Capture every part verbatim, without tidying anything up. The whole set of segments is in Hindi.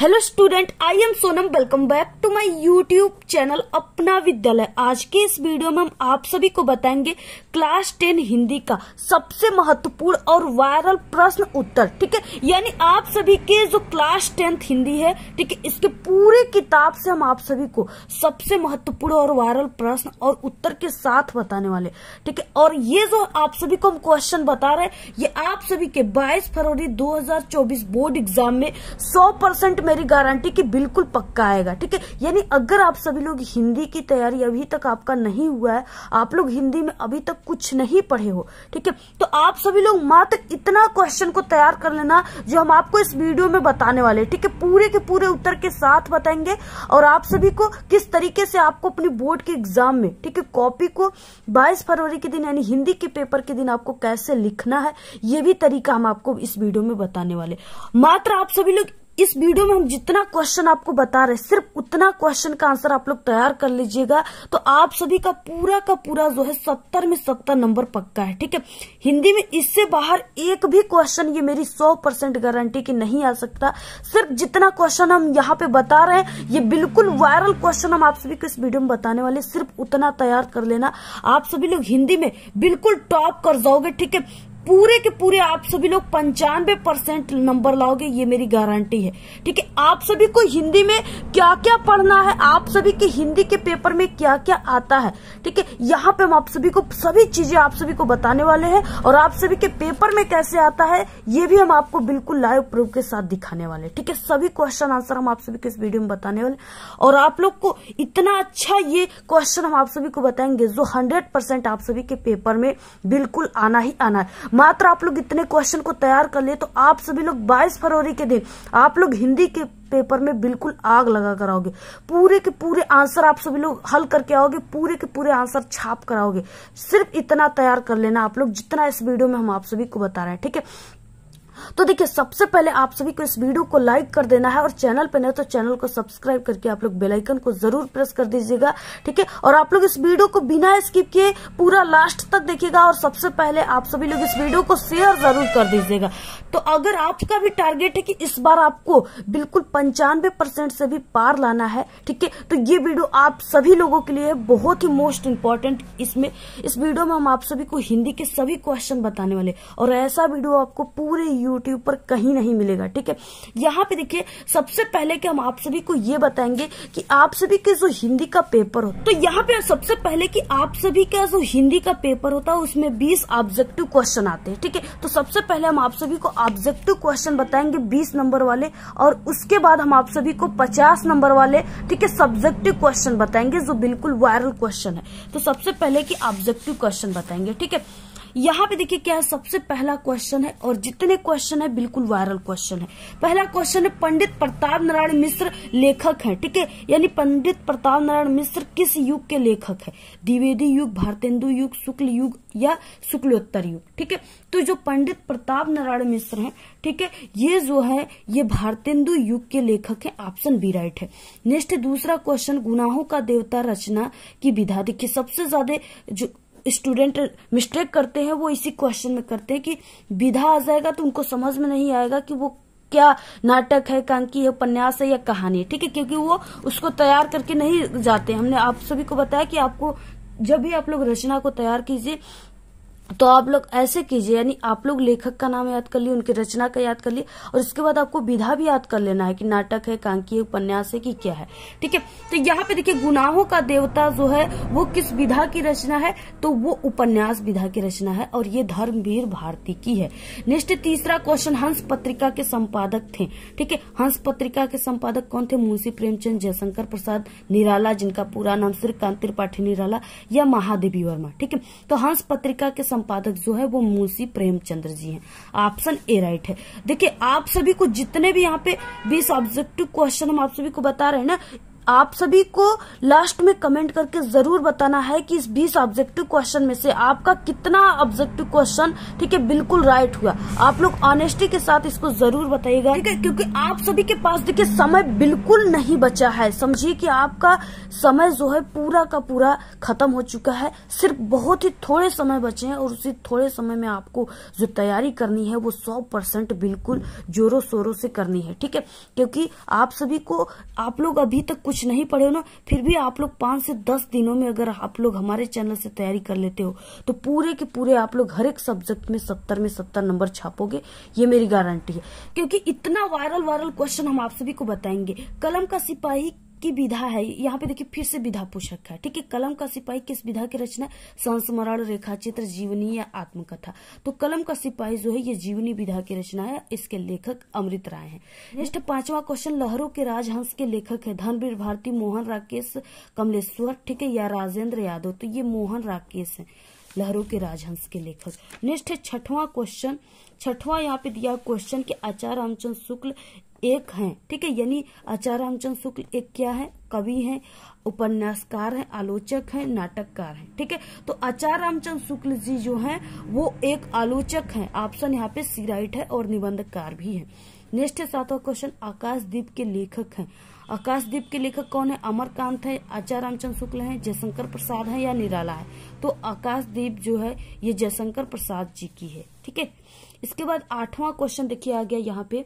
Hello student, I am Sonam. Welcome back to my YouTube channel Apna Vidyalaya. आज के इस वीडियो में हम आप सभी को बताएंगे क्लास टेन हिंदी का सबसे महत्वपूर्ण और वायरल प्रश्न उत्तर। ठीक है, यानी आप सभी के जो क्लास टेंथ हिंदी है, ठीक है, इसके पूरे किताब से हम आप सभी को सबसे महत्वपूर्ण और वायरल प्रश्न और उत्तर के साथ बताने वाले। ठीक है, और ये जो आप सभी को हम क्वेश्चन बता रहे हैं, ये आप सभी के बाईस फरवरी दो हजार चौबीस बोर्ड एग्जाम में सौ परसेंट मेरी गारंटी कि बिल्कुल पक्का आएगा। ठीक है, यानी अगर आप सभी लोग हिंदी की तैयारी अभी तक आपका नहीं हुआ है, आप लोग हिंदी में अभी तक कुछ नहीं पढ़े हो, ठीक है, तो आप सभी लोग मात्र इतना क्वेश्चन को तैयार कर लेना जो हम आपको इस वीडियो में बताने वाले। ठीक है, पूरे के पूरे उत्तर के साथ बताएंगे और आप सभी को किस तरीके से आपको अपनी बोर्ड के एग्जाम में, ठीक है, कॉपी को बाईस फरवरी के दिन यानी हिंदी के पेपर के दिन आपको कैसे लिखना है, ये भी तरीका हम आपको इस वीडियो में बताने वाले। मात्र आप सभी लोग इस वीडियो में हम जितना क्वेश्चन आपको बता रहे हैं, सिर्फ उतना क्वेश्चन का आंसर आप लोग तैयार कर लीजिएगा, तो आप सभी का पूरा का पूरा जो है सत्तर में सत्तर नंबर पक्का है। ठीक है, हिंदी में इससे बाहर एक भी क्वेश्चन, ये मेरी सौ परसेंट गारंटी की नहीं आ सकता। सिर्फ जितना क्वेश्चन हम यहाँ पे बता रहे हैं, ये बिल्कुल वायरल क्वेश्चन हम आप सभी को इस वीडियो में बताने वाले, सिर्फ उतना तैयार कर लेना, आप सभी लोग हिंदी में बिल्कुल टॉप कर जाओगे। ठीक है, पूरे के पूरे आप सभी लोग पंचानवे परसेंट नंबर लाओगे, ये मेरी गारंटी है। ठीक है, आप सभी को हिंदी में क्या क्या पढ़ना है, आप सभी के हिंदी के पेपर में क्या क्या आता है, ठीक है, यहाँ पे हम आप सभी को सभी चीजें आप सभी को बताने वाले हैं और आप सभी के पेपर में कैसे आता है ये भी हम आपको बिल्कुल लाइव प्रूफ के साथ दिखाने वाले। ठीक है, सभी क्वेश्चन आंसर हम आप सभी को इस वीडियो में बताने वाले और आप लोग को इतना अच्छा ये क्वेश्चन हम आप सभी को बताएंगे जो हंड्रेड परसेंट आप सभी के पेपर में बिल्कुल आना ही आना है। मात्र आप लोग इतने क्वेश्चन को तैयार कर लिए तो आप सभी लोग बाईस फरवरी के दिन आप लोग हिंदी के पेपर में बिल्कुल आग लगा कर आओगे। पूरे के पूरे आंसर आप सभी लोग हल करके आओगे, पूरे के पूरे आंसर छाप कर आओगे। सिर्फ इतना तैयार कर लेना आप लोग जितना इस वीडियो में हम आप सभी को बता रहे हैं। ठीक है, तो देखिए, सबसे पहले आप सभी को इस वीडियो को लाइक कर देना है और चैनल पे नहीं तो चैनल को सब्सक्राइब करके आप लोग बेल आइकन को जरूर प्रेस कर दीजिएगा। ठीक है, और आप लोग इस वीडियो को बिना स्किप किए पूरा लास्ट तक देखिएगा और सबसे पहले आप सभी लोग इस वीडियो को शेयर जरूर कर दीजिएगा। तो अगर आपका भी टारगेट है कि इस बार आपको बिल्कुल पंचानवे परसेंट से भी पार लाना है, ठीक है, तो ये वीडियो आप सभी लोगों के लिए बहुत ही मोस्ट इंपॉर्टेंट। इसमें इस वीडियो में हम आप सभी को हिंदी के सभी क्वेश्चन बताने वाले और ऐसा वीडियो आपको पूरे यूट्यूब पर कहीं नहीं मिलेगा। ठीक है, यहाँ पे देखिए, सबसे पहले कि हम आप सभी को ये बताएंगे कि आप सभी के जो हिंदी का पेपर हो, तो यहाँ पे सबसे पहले कि आप सभी का जो हिंदी का पेपर होता है उसमें बीस ऑब्जेक्टिव क्वेश्चन आते हैं। ठीक है, तो सबसे पहले हम आप सभी को ऑब्जेक्टिव क्वेश्चन बताएंगे बीस नंबर वाले और उसके बाद हम आप सभी को पचास नंबर वाले, ठीक है, सब्जेक्टिव क्वेश्चन बताएंगे जो बिल्कुल वायरल क्वेश्चन है। तो सबसे पहले की ऑब्जेक्टिव क्वेश्चन बताएंगे। ठीक है, यहाँ पे देखिए क्या है, सबसे पहला क्वेश्चन है और जितने क्वेश्चन है बिल्कुल वायरल क्वेश्चन है। पहला क्वेश्चन है, पंडित प्रताप नारायण मिश्र लेखक हैं। ठीक है, यानी पंडित प्रताप नारायण मिश्र किस युग के लेखक है? द्विवेदी युग, भारतेंदु युग, शुक्ल युग या शुक्लोत्तर युग? ठीक है, तो जो पंडित प्रताप नारायण मिश्र हैं, ठीक है, ये जो है ये भारतेंदु युग के लेखक हैं। ऑप्शन बी राइट है। नेक्स्ट दूसरा क्वेश्चन, गुनाहों का देवता रचना की विधा। देखिए, सबसे ज्यादा जो स्टूडेंट मिस्टेक करते हैं वो इसी क्वेश्चन में करते हैं कि विधा आ जाएगा तो उनको समझ में नहीं आएगा कि वो क्या नाटक है, कांकी है, उपन्यास है या कहानी है। ठीक है, क्योंकि वो उसको तैयार करके नहीं जाते। हमने आप सभी को बताया कि आपको जब भी आप लोग रचना को तैयार कीजिए तो आप लोग ऐसे कीजिए, यानी आप लोग लेखक का नाम याद कर लिए, उनकी रचना का याद कर लिए और इसके बाद आपको विधा भी याद कर लेना है कि नाटक है, कांकी है, उपन्यास है कि क्या है। ठीक है, तो यहाँ पे देखिए, गुनाहों का देवता जो है वो किस विधा की रचना है? तो वो उपन्यास विधा की रचना है और ये धर्मवीर भारती की है। नेक्स्ट तीसरा क्वेश्चन, हंस पत्रिका के संपादक थे। ठीक है, हंस पत्रिका के संपादक कौन थे? मुंशी प्रेमचंद, जयशंकर प्रसाद निराला, जिनका पूरा नाम श्रीकांत त्रिपाठी निराला, या महादेवी वर्मा। ठीक है, तो हंस पत्रिका के संपादक जो है वो मुंशी प्रेमचंद्र जी हैं। ऑप्शन ए राइट है। देखिए, आप सभी को जितने भी यहाँ पे बीस ऑब्जेक्टिव क्वेश्चन हम आप सभी को बता रहे हैं ना, आप सभी को लास्ट में कमेंट करके जरूर बताना है कि इस बीस ऑब्जेक्टिव क्वेश्चन में से आपका कितना ऑब्जेक्टिव क्वेश्चन ठीक है बिल्कुल राइट हुआ। आप लोग ऑनेस्टी के साथ इसको जरूर बताइएगा, ठीक है, क्योंकि आप सभी के पास देखिए समय बिल्कुल नहीं बचा है। समझिए कि आपका समय जो है पूरा का पूरा खत्म हो चुका है, सिर्फ बहुत ही थोड़े समय बचे हैं और उसी थोड़े समय में आपको जो तैयारी करनी है वो सौ परसेंट बिल्कुल जोरों शोरों से करनी है, ठीक है। क्योंकि आप सभी को, आप लोग अभी तक कुछ नहीं पढ़े हो ना, फिर भी आप लोग पांच से दस दिनों में अगर आप लोग हमारे चैनल से तैयारी कर लेते हो तो पूरे के पूरे आप लोग हर एक सब्जेक्ट में सत्तर में सत्तर नंबर छापोगे, ये मेरी गारंटी है। क्योंकि इतना वायरल वायरल क्वेश्चन हम आप सभी को बताएंगे। कलम का सिपाही की विधा है, यहाँ पे देखिए फिर से विधा पूछ रखा है, ठीक है। कलम का सिपाही किस विधा की रचना है? संस्मरण, रेखा चित्र, जीवनी या आत्मकथा। तो कलम का सिपाही जो है ये जीवनी विधा की रचना है, इसके लेखक अमृत राय हैं। नेक्स्ट पांचवा क्वेश्चन, लहरों के राजहंस के लेखक है धनवीर भारती, मोहन राकेश कमलेश्वर, ठीक है, या राजेंद्र यादव। तो ये मोहन राकेश है, लहरों के राजहंस के लेखक। नेक्स्ट है छठवां क्वेश्चन, छठवां यहाँ पे दिया क्वेश्चन कि आचार्य रामचंद्र शुक्ल एक हैं, ठीक है, यानी आचार्य रामचंद्र शुक्ल एक क्या है? कवि हैं, उपन्यासकार हैं, आलोचक हैं, नाटककार हैं, ठीक है। तो आचार्य रामचंद्र शुक्ल जी जो हैं वो एक आलोचक हैं, ऑप्शन यहाँ पे सी राइट है, और निबंधकार भी हैं। नेक्स्ट है सातवां क्वेश्चन, आकाशदीप के लेखक हैं। आकाशदीप के लेखक कौन है? अमरकांत है, आचार्य रामचंद्र शुक्ल हैं, जयशंकर प्रसाद है या निराला है। तो आकाशदीप जो है ये जयशंकर प्रसाद जी की है, ठीक है। इसके बाद आठवां क्वेश्चन देखिए आ गया यहाँ पे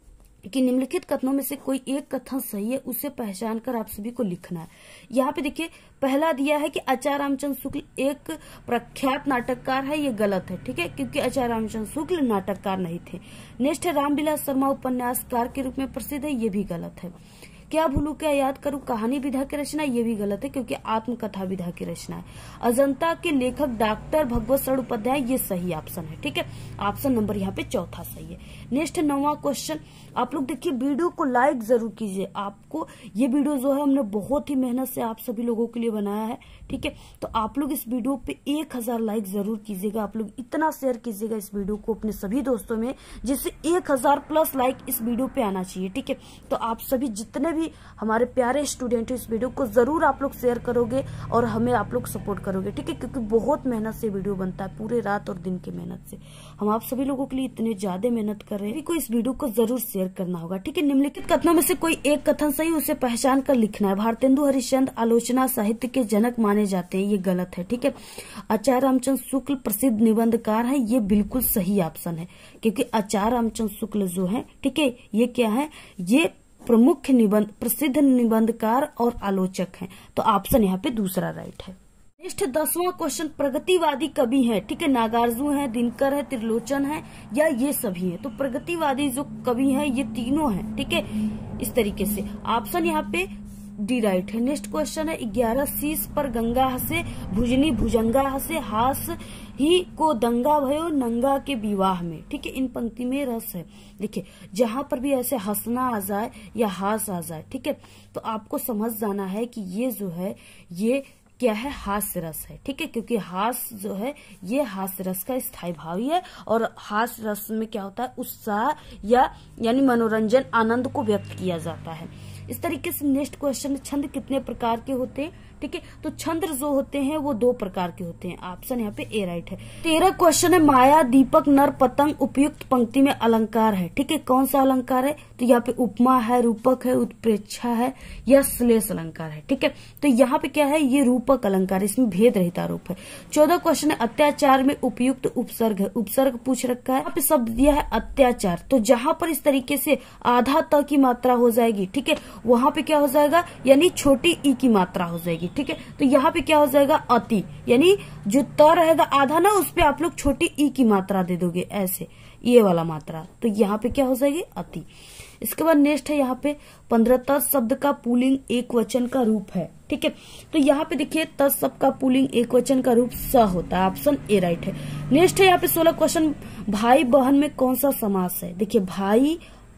कि निम्नलिखित कथनों में से कोई एक कथन सही है, उसे पहचान कर आप सभी को लिखना है। यहाँ पे देखिए पहला दिया है कि आचार्य रामचंद्र शुक्ल एक प्रख्यात नाटककार है, ये गलत है, ठीक है, क्योंकि आचार्य रामचंद्र शुक्ल नाटककार नहीं थे। नेक्स्ट है रामविलास शर्मा उपन्यासकार के रूप में प्रसिद्ध है, ये भी गलत है। क्या भूलू क्या याद करूं कहानी विधा की रचना, ये भी गलत है, क्योंकि आत्मकथा विधा की रचना है। अजंता के लेखक डॉक्टर भगवत शरण उपाध्याय, ये सही ऑप्शन है, ठीक है, ऑप्शन नंबर यहाँ पे चौथा सही है। नेक्स्ट है नौवां क्वेश्चन, आप लोग देखिए वीडियो को लाइक जरूर कीजिए। आपको ये वीडियो जो है हमने बहुत ही मेहनत से आप सभी लोगों के लिए बनाया है, ठीक है, तो आप लोग इस वीडियो पे एक हजार लाइक जरूर कीजिएगा। आप लोग इतना शेयर कीजिएगा इस वीडियो को अपने सभी दोस्तों में, जिससे एक हजार प्लस लाइक इस वीडियो पे आना चाहिए, ठीक है। तो आप सभी जितने भी हमारे प्यारे स्टूडेंट इस वीडियो को जरूर आप लोग शेयर करोगे और हमें आप लोग सपोर्ट करोगे, ठीक है, क्योंकि बहुत मेहनत से वीडियो बनता है, पूरे रात और दिन की मेहनत से। हम आप सभी लोगों के लिए इतने ज्यादा मेहनत कर रहे हैं कि इस वीडियो को जरूर शेयर करना होगा, ठीक है। निम्नलिखित कथनों में से कोई एक कथन सही, उसे पहचान कर लिखना है। भारतेंदु हरिश्चंद्र आलोचना साहित्य के जनक माने जाते हैं, ये गलत है, ठीक है। आचार्य रामचंद्र शुक्ल प्रसिद्ध निबंधकार है, ये बिल्कुल सही ऑप्शन है, क्योंकि आचार्य रामचंद्र शुक्ल जो है, ठीक है, ये क्या है? ये प्रमुख निबंध प्रसिद्ध निबंधकार और आलोचक हैं। तो ऑप्शन यहाँ पे दूसरा राइट है। नेक्स्ट दसवां क्वेश्चन, प्रगतिवादी कवि है, ठीक है, नागार्जुन है, दिनकर है, त्रिलोचन है या ये सभी है। तो प्रगतिवादी जो कवि है ये तीनों है, ठीक है, इस तरीके से ऑप्शन यहाँ पे डी राइट है। नेक्स्ट क्वेश्चन है, ग्यारह शीश पर गंगा हसे, भुजनी भुजंगा हसे, हास ही को दंगा भयो नंगा के विवाह में, ठीक है, इन पंक्ति में रस है। देखिए जहां पर भी ऐसे हंसना आ जाए या हास आ जाए, ठीक है, तो आपको समझ जाना है कि ये जो है ये क्या है? हास्य रस है, ठीक है, क्योंकि हास जो है ये हास्य रस का स्थायी भाव है, और हास्य रस में क्या होता है? उत्साह या यानी मनोरंजन, आनंद को व्यक्त किया जाता है। इस तरीके से नेक्स्ट क्वेश्चन, छंद कितने प्रकार के होते हैं, ठीक है, तो छंद जो होते हैं वो दो प्रकार के होते हैं, ऑप्शन यहाँ पे ए राइट है। तेरह क्वेश्चन है, माया दीपक नर पतंग उपयुक्त पंक्ति में अलंकार है, ठीक है, कौन सा अलंकार है? तो यहाँ पे उपमा है, रूपक है, उत्प्रेक्षा है या श्लेष अलंकार है, ठीक है, तो यहाँ पे क्या है? ये रूपक अलंकार, इसमें भेद रहित रूप है। चौदह क्वेश्चन है, अत्याचार में उपयुक्त उपसर्ग है, उपसर्ग पूछ रखा है, यहाँ पे शब्द दिया है अत्याचार, तो जहां पर इस तरीके से आधा त की मात्रा हो जाएगी, ठीक है, वहां पे क्या हो जाएगा? यानी छोटी ई की मात्रा हो जाएगी, ठीक है, तो यहाँ पे क्या हो जाएगा? अति, यानी जो त रहेगा आधा ना, उस पे आप लोग छोटी ई की मात्रा दे दोगे, ऐसे ये वाला मात्रा, तो यहाँ पे क्या हो जाएगी? अति। इसके बाद नेक्स्ट है यहाँ पे पंद्रह, तत् शब्द का पुल्लिंग एक वचन का रूप है, ठीक है, तो यहाँ पे देखिए तत् शब्द का पुल्लिंग एक वचन का रूप स होता है, ऑप्शन ए राइट है। नेक्स्ट है यहाँ पे सोलह क्वेश्चन, भाई बहन में कौन सा समास है? देखिए भाई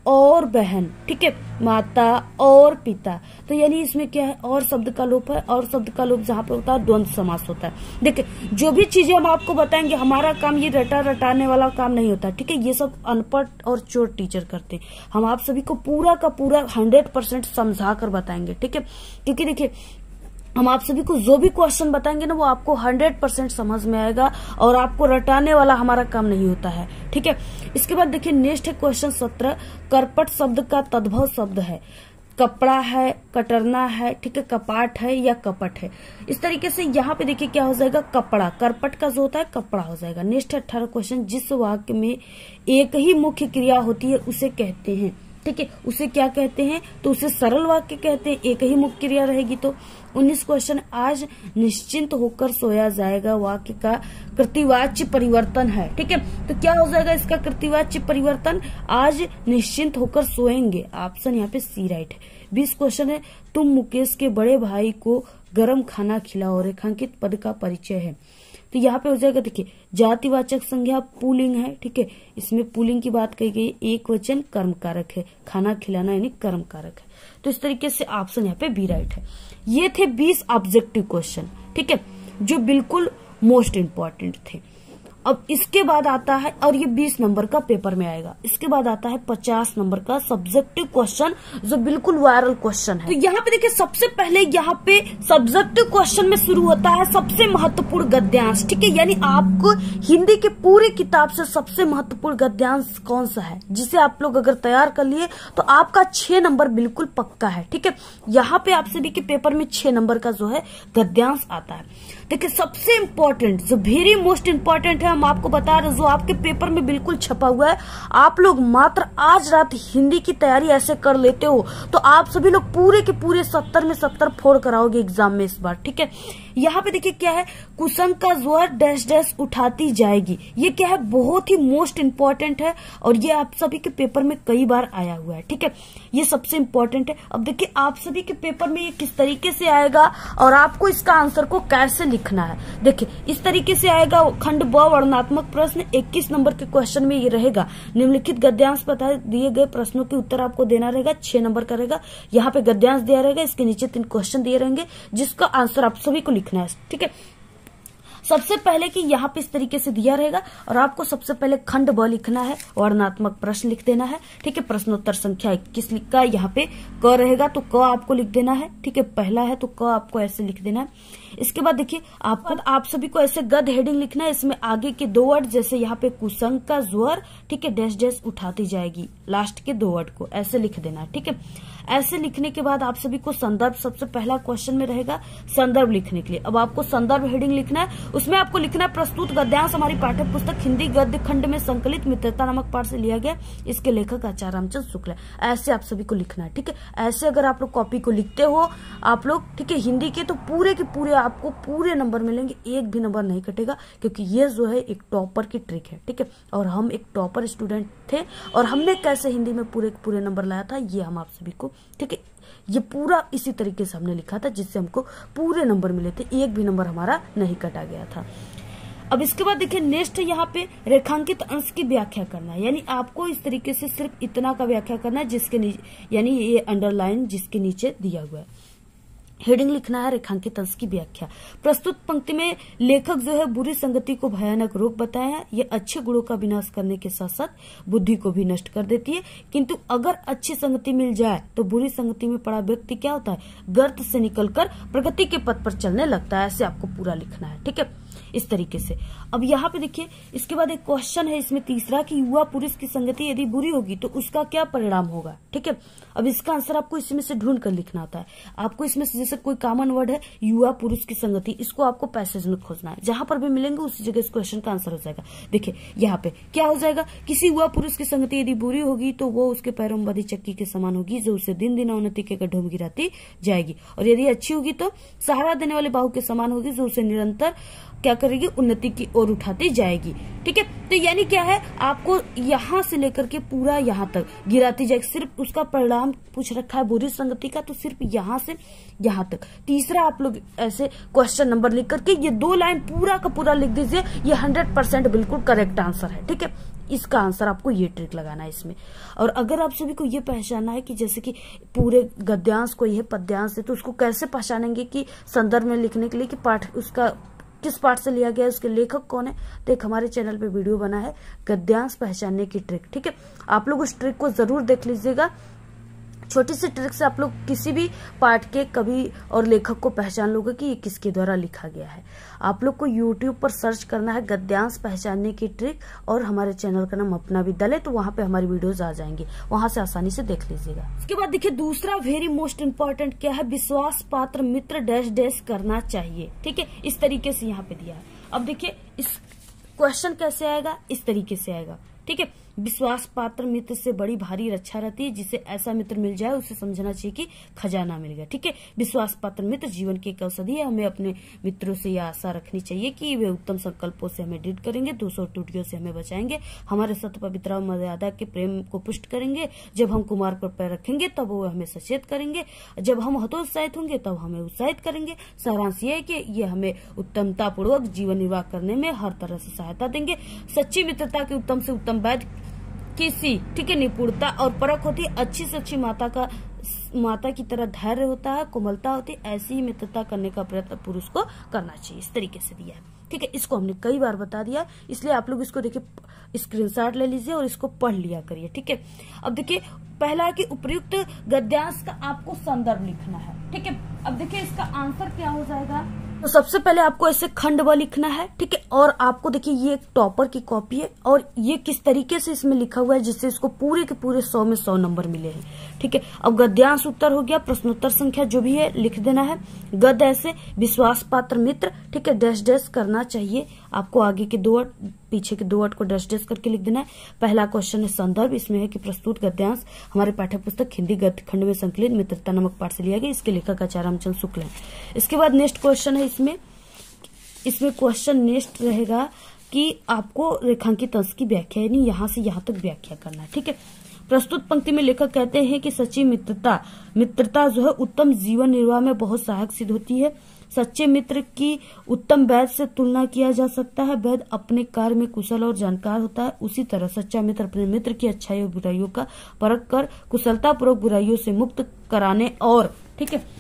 और बहन, ठीक है, माता और पिता। तो यानी इसमें क्या है, और शब्द का लोप है, और शब्द का लोप जहाँ पे होता है द्वंद्व समास होता है। देखिए जो भी चीजें हम आपको बताएंगे, हमारा काम ये रटा रटाने वाला काम नहीं होता, ठीक है, ये सब अनपढ़ और चोर टीचर करते हैं। हम आप सभी को पूरा का पूरा हंड्रेड परसेंट समझा कर बताएंगे, ठीक है, क्योंकि देखिए हम आप सभी को जो भी क्वेश्चन बताएंगे ना वो आपको हंड्रेड परसेंट समझ में आएगा, और आपको रटाने वाला हमारा काम नहीं होता है, ठीक है। इसके बाद देखिए नेक्स्ट है क्वेश्चन सत्रह। करपट शब्द का तद्भव शब्द है, कपड़ा है, कटरना है, ठीक है, कपाट है या कपट है। इस तरीके से यहाँ पे देखिए क्या हो जाएगा, कपड़ा, करपट का जो होता है कपड़ा हो जाएगा। नेक्स्ट है अठारह क्वेश्चन। जिस वाक्य में एक ही मुख्य क्रिया होती है उसे कहते हैं, ठीक है, उसे क्या कहते हैं, तो उसे सरल वाक्य कहते हैं, एक ही मुख्य क्रिया रहेगी तो। उन्नीस क्वेश्चन। आज निश्चिंत होकर सोया जाएगा वाक्य का कृतिवाच्य परिवर्तन है, ठीक है, तो क्या हो जाएगा इसका कृतिवाच्य परिवर्तन, आज निश्चिंत होकर सोएंगे। ऑप्शन यहाँ पे सी राइट है। बीस क्वेश्चन है। तुम मुकेश के बड़े भाई को गर्म खाना खिलाओ, रेखांकित पद का परिचय है। तो यहाँ पे हो जाएगा देखिए जातिवाचक संज्ञा पुल्लिंग है, ठीक है, इसमें पुल्लिंग की बात कही गई, एक वचन कर्म कारक है, खाना खिलाना यानी कर्म कारक है। तो इस तरीके से ऑप्शन यहाँ पे बी राइट है। ये थे बीस ऑब्जेक्टिव क्वेश्चन, ठीक है, जो बिल्कुल मोस्ट इम्पोर्टेंट थे। अब इसके बाद आता है, और ये बीस नंबर का पेपर में आएगा, इसके बाद आता है पचास नंबर का सब्जेक्टिव क्वेश्चन जो बिल्कुल वायरल क्वेश्चन है। तो यहाँ पे देखिए सबसे पहले यहाँ पे सब्जेक्टिव क्वेश्चन में शुरू होता है सबसे महत्वपूर्ण गद्यांश, ठीक है, यानी आपको हिंदी के पूरी किताब से सबसे महत्वपूर्ण गद्यांश कौन सा है, जिसे आप लोग अगर तैयार कर लिए तो आपका छह नंबर बिल्कुल पक्का है, ठीक है। यहाँ पे आप सभी के पेपर में छह नंबर का जो है गद्यांश आता है। देखिए सबसे इम्पोर्टेंट जो वेरी मोस्ट इम्पोर्टेंट है, हम आपको बता रहे, जो आपके पेपर में बिल्कुल छपा हुआ है, आप लोग मात्र आज रात हिंदी की तैयारी ऐसे कर लेते हो तो आप सभी लोग पूरे के पूरे सत्तर में सत्तर फोड़ कराओगे एग्जाम में इस बार, ठीक है। यहाँ पे देखिए क्या है, कुसुम का ज्वर डैश डैश उठाती जाएगी, ये क्या है, बहुत ही मोस्ट इम्पोर्टेंट है, और ये आप सभी के पेपर में कई बार आया हुआ है, ठीक है, ये सबसे इम्पोर्टेंट है। अब देखिए आप सभी के पेपर में ये किस तरीके से आएगा और आपको इसका आंसर को कैसे लिखना है। देखिए इस तरीके से आएगा, खंड ब वर्णनात्मक प्रश्न इक्कीस नंबर के क्वेश्चन में ये रहेगा, निम्नलिखित गद्यांश बता दिए गए प्रश्नों के उत्तर आपको देना रहेगा, छह नंबर का रहेगा। यहाँ पे गद्यांश दिया रहेगा, इसके नीचे तीन क्वेश्चन दिए रहेंगे जिसका आंसर आप सभी को लिखना है, ठीक है। सबसे पहले कि यहाँ पे इस तरीके से दिया रहेगा, और आपको सबसे पहले खंड ब लिखना है, वर्णनात्मक प्रश्न लिख देना है, ठीक है, प्रश्नोत्तर संख्या इक्कीस लिखा है, यहाँ पे क रहेगा तो क आपको लिख देना है, ठीक है, पहला है तो क आपको ऐसे लिख देना है। इसके बाद देखिए आपको आप सभी को ऐसे गद हेडिंग लिखना है, इसमें आगे के दो वर्ड जैसे यहाँ पे कुसुम का ज्वर, ठीक है, डैश डैश उठाती जाएगी, लास्ट के दो वर्ड को ऐसे लिख देना है, ठीक है। ऐसे लिखने के बाद आप सभी को संदर्भ, सबसे पहला क्वेश्चन में रहेगा संदर्भ लिखने के लिए। अब आपको संदर्भ हेडिंग लिखना है, उसमें आपको लिखना है प्रस्तुत गद्यांश हमारी पाठ्य पुस्तक हिंदी गद्य खंड में संकलित मित्रता नामक पाठ से लिया गया, इसके लेखक आचार्य रामचंद्र शुक्ल है। ऐसे आप सभी को लिखना है, ठीक है। ऐसे अगर आप लोग कॉपी को लिखते हो आप लोग, ठीक है, हिंदी के, तो पूरे के पूरे आपको पूरे नंबर मिलेंगे, एक भी नंबर नहीं कटेगा, क्योंकि ये जो है एक टॉपर की ट्रिक है, ठीक है। और हम एक टॉपर स्टूडेंट थे, और हमने कैसे हिंदी में पूरे पूरे नंबर लाया था ये हम आप सभी को, ठीक है, ये पूरा इसी तरीके से हमने लिखा था जिससे हमको पूरे नंबर मिले थे, एक भी नंबर हमारा नहीं कटा गया था। अब इसके बाद देखिए नेक्स्ट यहाँ पे रेखांकित अंश की व्याख्या करना है, यानी आपको इस तरीके से सिर्फ इतना का व्याख्या करना है जिसके नीचे, यानी ये अंडरलाइन जिसके नीचे दिया हुआ है। हेडिंग लिखना है रेखांकित अंश की व्याख्या। प्रस्तुत पंक्ति में लेखक जो है बुरी संगति को भयानक रोग बताया है, ये अच्छे गुणों का विनाश करने के साथ साथ बुद्धि को भी नष्ट कर देती है, किंतु अगर अच्छी संगति मिल जाए तो बुरी संगति में पड़ा व्यक्ति क्या होता है, गर्त से निकलकर प्रगति के पथ पर चलने लगता है। ऐसे आपको पूरा लिखना है, ठीक है, इस तरीके से। अब यहाँ पे देखिए इसके बाद एक क्वेश्चन है इसमें तीसरा कि युवा पुरुष की संगति यदि बुरी होगी तो उसका क्या परिणाम होगा, ठीक है। अब इसका आंसर आपको इसमें से ढूंढ कर लिखना होता है। आपको इसमें से जैसे कोई कॉमन वर्ड है युवा पुरुष की संगति, इसको आपको पैसेज में खोजना है, जहां पर भी मिलेंगे उसी जगह इस क्वेश्चन का आंसर हो जाएगा। देखिए यहाँ पे क्या हो जाएगा, किसी युवा पुरुष की संगति यदि बुरी होगी तो वो उसके पैरों में बंधी चक्की के समान होगी जो उसे दिन दिन उन्नति के गड्ढों में गिराती जाएगी, और यदि अच्छी होगी तो सहारा देने वाले बाहु के समान होगी जो उसे निरंतर क्या करेगी, उन्नति की ओर उठाती जाएगी, ठीक है। तो यानी क्या है, आपको यहाँ से लेकर के पूरा यहाँ तक गिराती जाएगी, सिर्फ उसका परिणाम पूछ रखा है बुरी संगति का, तो सिर्फ यहाँ से यहाँ तक। तीसरा आप लोग ऐसे क्वेश्चन नंबर लिख करके ये दो लाइन पूरा का पूरा लिख दीजिए, ये हंड्रेड परसेंट बिल्कुल करेक्ट आंसर है, ठीक है। इसका आंसर आपको ये ट्रिक लगाना है इसमें। और अगर आप सभी को ये पहचानना है कि जैसे कि पूरे गद्यांश कोई है पद्यांश है, तो उसको कैसे पहचानेंगे कि संदर्भ में लिखने के लिए कि पाठ उसका किस पाठ से लिया गया है, उसके लेखक कौन है। तो एक हमारे चैनल पे वीडियो बना है गद्यांश पहचानने की ट्रिक, ठीक है, आप लोग उस ट्रिक को जरूर देख लीजिएगा। छोटी सी ट्रिक से आप लोग किसी भी पाठ के कवि और लेखक को पहचान लोगे कि ये किसके द्वारा लिखा गया है। आप लोग को यूट्यूब पर सर्च करना है गद्यांश पहचानने की ट्रिक, और हमारे चैनल का नाम अपना विद्यालय, तो वहां पे हमारी वीडियोस आ जाएंगी, वहां से आसानी से देख लीजिएगा। उसके बाद देखिए दूसरा वेरी मोस्ट इम्पोर्टेंट क्या है, विश्वास पात्र मित्र डैश डैश करना चाहिए, ठीक है, इस तरीके से यहाँ पे दिया है। अब देखिए इस क्वेश्चन कैसे आएगा, इस तरीके से आएगा, ठीक है। विश्वास पात्र मित्र से बड़ी भारी रक्षा रहती है, जिसे ऐसा मित्र मिल जाए उसे समझना चाहिए कि खजाना मिल गया, ठीक है। विश्वास पात्र मित्र जीवन की एक औषधि है, हमें अपने मित्रों से यह आशा रखनी चाहिए कि वे उत्तम संकल्पों से हमें दृढ़ करेंगे, दोषों त्रुटियों से हमें बचाएंगे, हमारे सत्य पवित्रता और मर्यादा के प्रेम को पुष्ट करेंगे। जब हम कुमार पर पैर रखेंगे तब वो हमें सचेत करेंगे, जब हम हतोत्साहित होंगे तब हमें उत्साहित करेंगे। सारांश ये है कि ये हमें उत्तमता पूर्वक जीवन निर्वाह करने में हर तरह से सहायता देंगे। सच्ची मित्रता के उत्तम से उत्तम वैध किसी, ठीक है, निपुणता और परख होती है। अच्छी से अच्छी माता का माता की तरह धैर्य होता है, कोमलता होती है। ऐसी ही मित्रता करने का प्रयत्न पुरुष को करना चाहिए, इस तरीके से दिया है, ठीक है। इसको हमने कई बार बता दिया, इसलिए आप लोग इसको देखिए स्क्रीनशॉट ले लीजिए और इसको पढ़ लिया करिए, ठीक है। अब देखिए पहला है कि उपयुक्त गद्यांश का आपको संदर्भ लिखना है, ठीक है। अब देखिए इसका आंसर क्या हो जाएगा, तो सबसे पहले आपको ऐसे खंड व लिखना है, ठीक है। और आपको देखिए ये एक टॉपर की कॉपी है और ये किस तरीके से इसमें लिखा हुआ है जिससे इसको पूरे के पूरे सौ में सौ नंबर मिले हैं, ठीक है। अब गद्यांश उत्तर हो गया, प्रश्नोत्तर संख्या जो भी है लिख देना है। गद्य ऐसे विश्वास पात्र मित्र, ठीक है, डैश डैश करना चाहिए, आपको आगे के दो वर्ड पीछे के दो वर्ड को डैश डैश करके लिख देना है। पहला क्वेश्चन है संदर्भ, इसमें है कि प्रस्तुत गद्यांश हमारे पाठ्य पुस्तक हिंदी गद्य खंड में संकलित मित्रता नामक पाठ से लिया गया, इसके लेखक आचार्य रामचंद्र शुक्ल है। इसके बाद नेक्स्ट क्वेश्चन है, इसमें इसमें क्वेश्चन नेक्स्ट रहेगा कि आपको रेखांकित अंश की व्याख्या, यानी यहाँ से यहाँ तक व्याख्या करना है, ठीक है। प्रस्तुत पंक्ति में लेखक कहते हैं कि सच्ची मित्रता मित्रता जो है उत्तम जीवन निर्वाह में बहुत सहायक सिद्ध होती है। सच्चे मित्र की उत्तम वैद्य से तुलना किया जा सकता है। वैद्य अपने कार्य में कुशल और जानकार होता है, उसी तरह सच्चा मित्र अपने मित्र की अच्छाई और बुराइयों का परख कर कुशलता पूर्वक बुराइयों से मुक्त कराने और, ठीक है,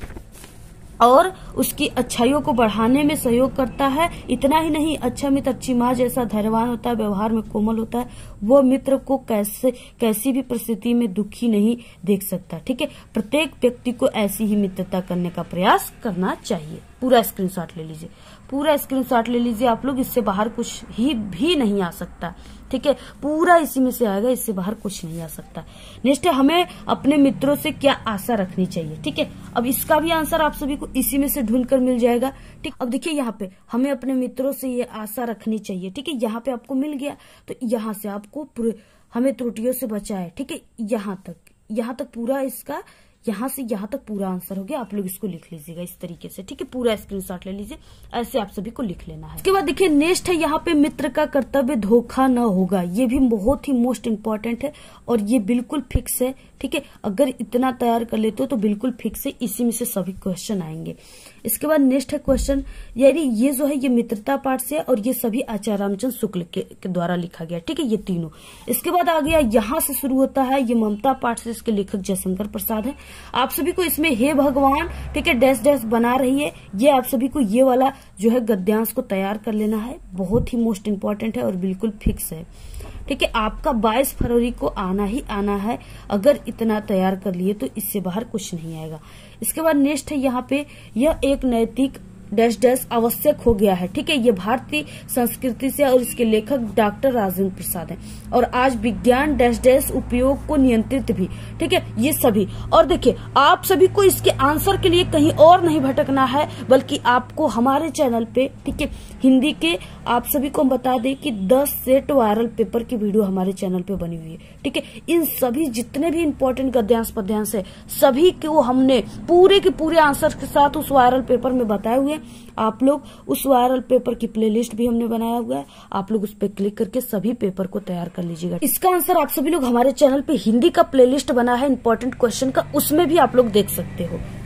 और उसकी अच्छाइयों को बढ़ाने में सहयोग करता है। इतना ही नहीं, अच्छा मित्र अच्छी माँ जैसा धैर्यवान होता है, व्यवहार में कोमल होता है, वो मित्र को कैसे कैसी भी परिस्थिति में दुखी नहीं देख सकता, ठीक है। प्रत्येक व्यक्ति को ऐसी ही मित्रता करने का प्रयास करना चाहिए। पूरा स्क्रीनशॉट ले लीजिए, पूरा स्क्रीनशॉट ले लीजिए आप लोग, इससे बाहर कुछ ही भी नहीं आ सकता, ठीक है, पूरा इसी में से आएगा, इससे बाहर कुछ नहीं आ सकता। नेक्स्ट है हमें अपने मित्रों से क्या आशा रखनी चाहिए, ठीक है। अब इसका भी आंसर आप सभी को इसी में से ढूंढ कर मिल जाएगा, ठीक। अब देखिए यहाँ पे हमें अपने मित्रों से ये आशा रखनी चाहिए, ठीक है, यहाँ पे आपको मिल गया, तो यहाँ से आपको हमें त्रुटियों से बचाए, ठीक है, यहाँ तक यहाँ तक पूरा इसका यहाँ से यहाँ तक पूरा आंसर हो गया। आप लोग इसको लिख लीजिएगा इस तरीके से, ठीक है, पूरा स्क्रीनशॉट ले लीजिए, ऐसे आप सभी को लिख लेना है। इसके बाद देखिए नेक्स्ट है यहाँ पे मित्र का कर्तव्य धोखा न होगा, ये भी बहुत ही मोस्ट इम्पोर्टेंट है और ये बिल्कुल फिक्स है, ठीक है। अगर इतना तैयार कर लेते हो तो बिल्कुल फिक्स है, इसी में से सभी क्वेश्चन आएंगे। इसके बाद नेक्स्ट है क्वेश्चन, यानी ये जो है ये मित्रता पाठ से और ये सभी आचार्य रामचंद्र शुक्ल के, के द्वारा लिखा गया, ठीक है, ये तीनों। इसके बाद आ गया यहाँ से शुरू होता है ये ममता पाठ से, इसके लेखक जयशंकर प्रसाद है। आप सभी को इसमें हे भगवान, ठीक है, डैश डैश बना रही है, ये आप सभी को ये वाला जो है गद्यांश को तैयार कर लेना है, बहुत ही मोस्ट इम्पोर्टेंट है और बिल्कुल फिक्स है, ठीक है। आपका बाईस फरवरी को आना ही आना है, अगर इतना तैयार कर लिए तो इससे बाहर कुछ नहीं आएगा। इसके बाद नेक्स्ट है यहाँ पे यह एक नैतिक डैश डैश आवश्यक हो गया है, ठीक है, ये भारतीय संस्कृति से और इसके लेखक डॉक्टर राजेंद्र प्रसाद हैं। और आज विज्ञान डैश डैश उपयोग को नियंत्रित भी, ठीक है, ये सभी। और देखिए आप सभी को इसके आंसर के लिए कहीं और नहीं भटकना है, बल्कि आपको हमारे चैनल पे, ठीक है, हिंदी के आप सभी को हम बता दें कि दस सेट वायरल पेपर की वीडियो हमारे चैनल पे बनी हुई है, ठीक है। इन सभी जितने भी इंपॉर्टेंट गद्यांश पद्यांश है सभी को हमने पूरे के पूरे आंसर के साथ उस वायरल पेपर में बताए हुए। आप लोग उस वायरल पेपर की प्लेलिस्ट भी हमने बनाया हुआ है, आप लोग उस पर क्लिक करके सभी पेपर को तैयार कर लीजिएगा। इसका आंसर आप सभी लोग हमारे चैनल पे हिंदी का प्लेलिस्ट बना है इंपॉर्टेंट क्वेश्चन का, उसमें भी आप लोग देख सकते हो।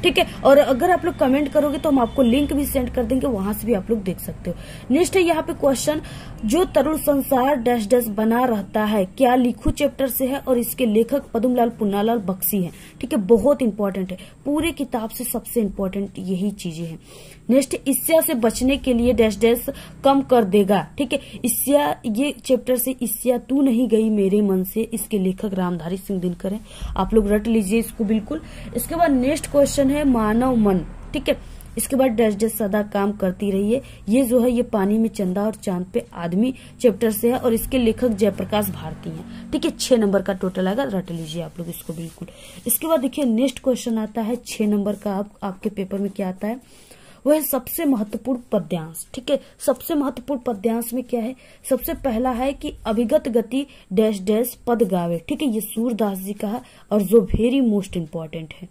ठीक है। और अगर आप लोग कमेंट करोगे तो हम आपको लिंक भी सेंड कर देंगे, वहां से भी आप लोग देख सकते हो। नेक्स्ट है यहाँ पे क्वेश्चन, जो तरुण संसार डैश डैश बना रहता है क्या लिखू चैप्टर से है और इसके लेखक पद्मलाल पुन्नालाल बख्शी हैं। ठीक है, बहुत इंपॉर्टेंट है, पूरे किताब से सबसे इंपॉर्टेंट यही चीजें हैं। नेक्स्ट, ईर्ष्या से बचने के लिए डैश डैश कम कर देगा। ठीक है, ईर्ष्या, ये चैप्टर से ईर्ष्या तू नहीं गई मेरे मन से, इसके लेखक रामधारी सिंह दिनकर हैं। आप लोग रट लीजिए इसको बिल्कुल। इसके बाद नेक्स्ट क्वेश्चन है मानव मन। ठीक है, इसके बाद डैश डैश सदा काम करती रही है, ये जो है ये पानी में चंदा और चांद पे आदमी चैप्टर से है और इसके लेखक जयप्रकाश भारती हैं। ठीक है, छह नंबर का टोटल आएगा, रट लीजिए आप लोग इसको बिल्कुल। इसके बाद देखिए नेक्स्ट क्वेश्चन आता है छह नंबर का, आप, आपके पेपर में क्या आता है, वो है सबसे महत्वपूर्ण पद्यांश। ठीक है, सबसे महत्वपूर्ण पद्यांश में क्या है, सबसे पहला है कि अभिगत गति डैश डैश पद गावे। ठीक है, ये सूरदास जी का है और जो वेरी मोस्ट इम्पोर्टेंट है।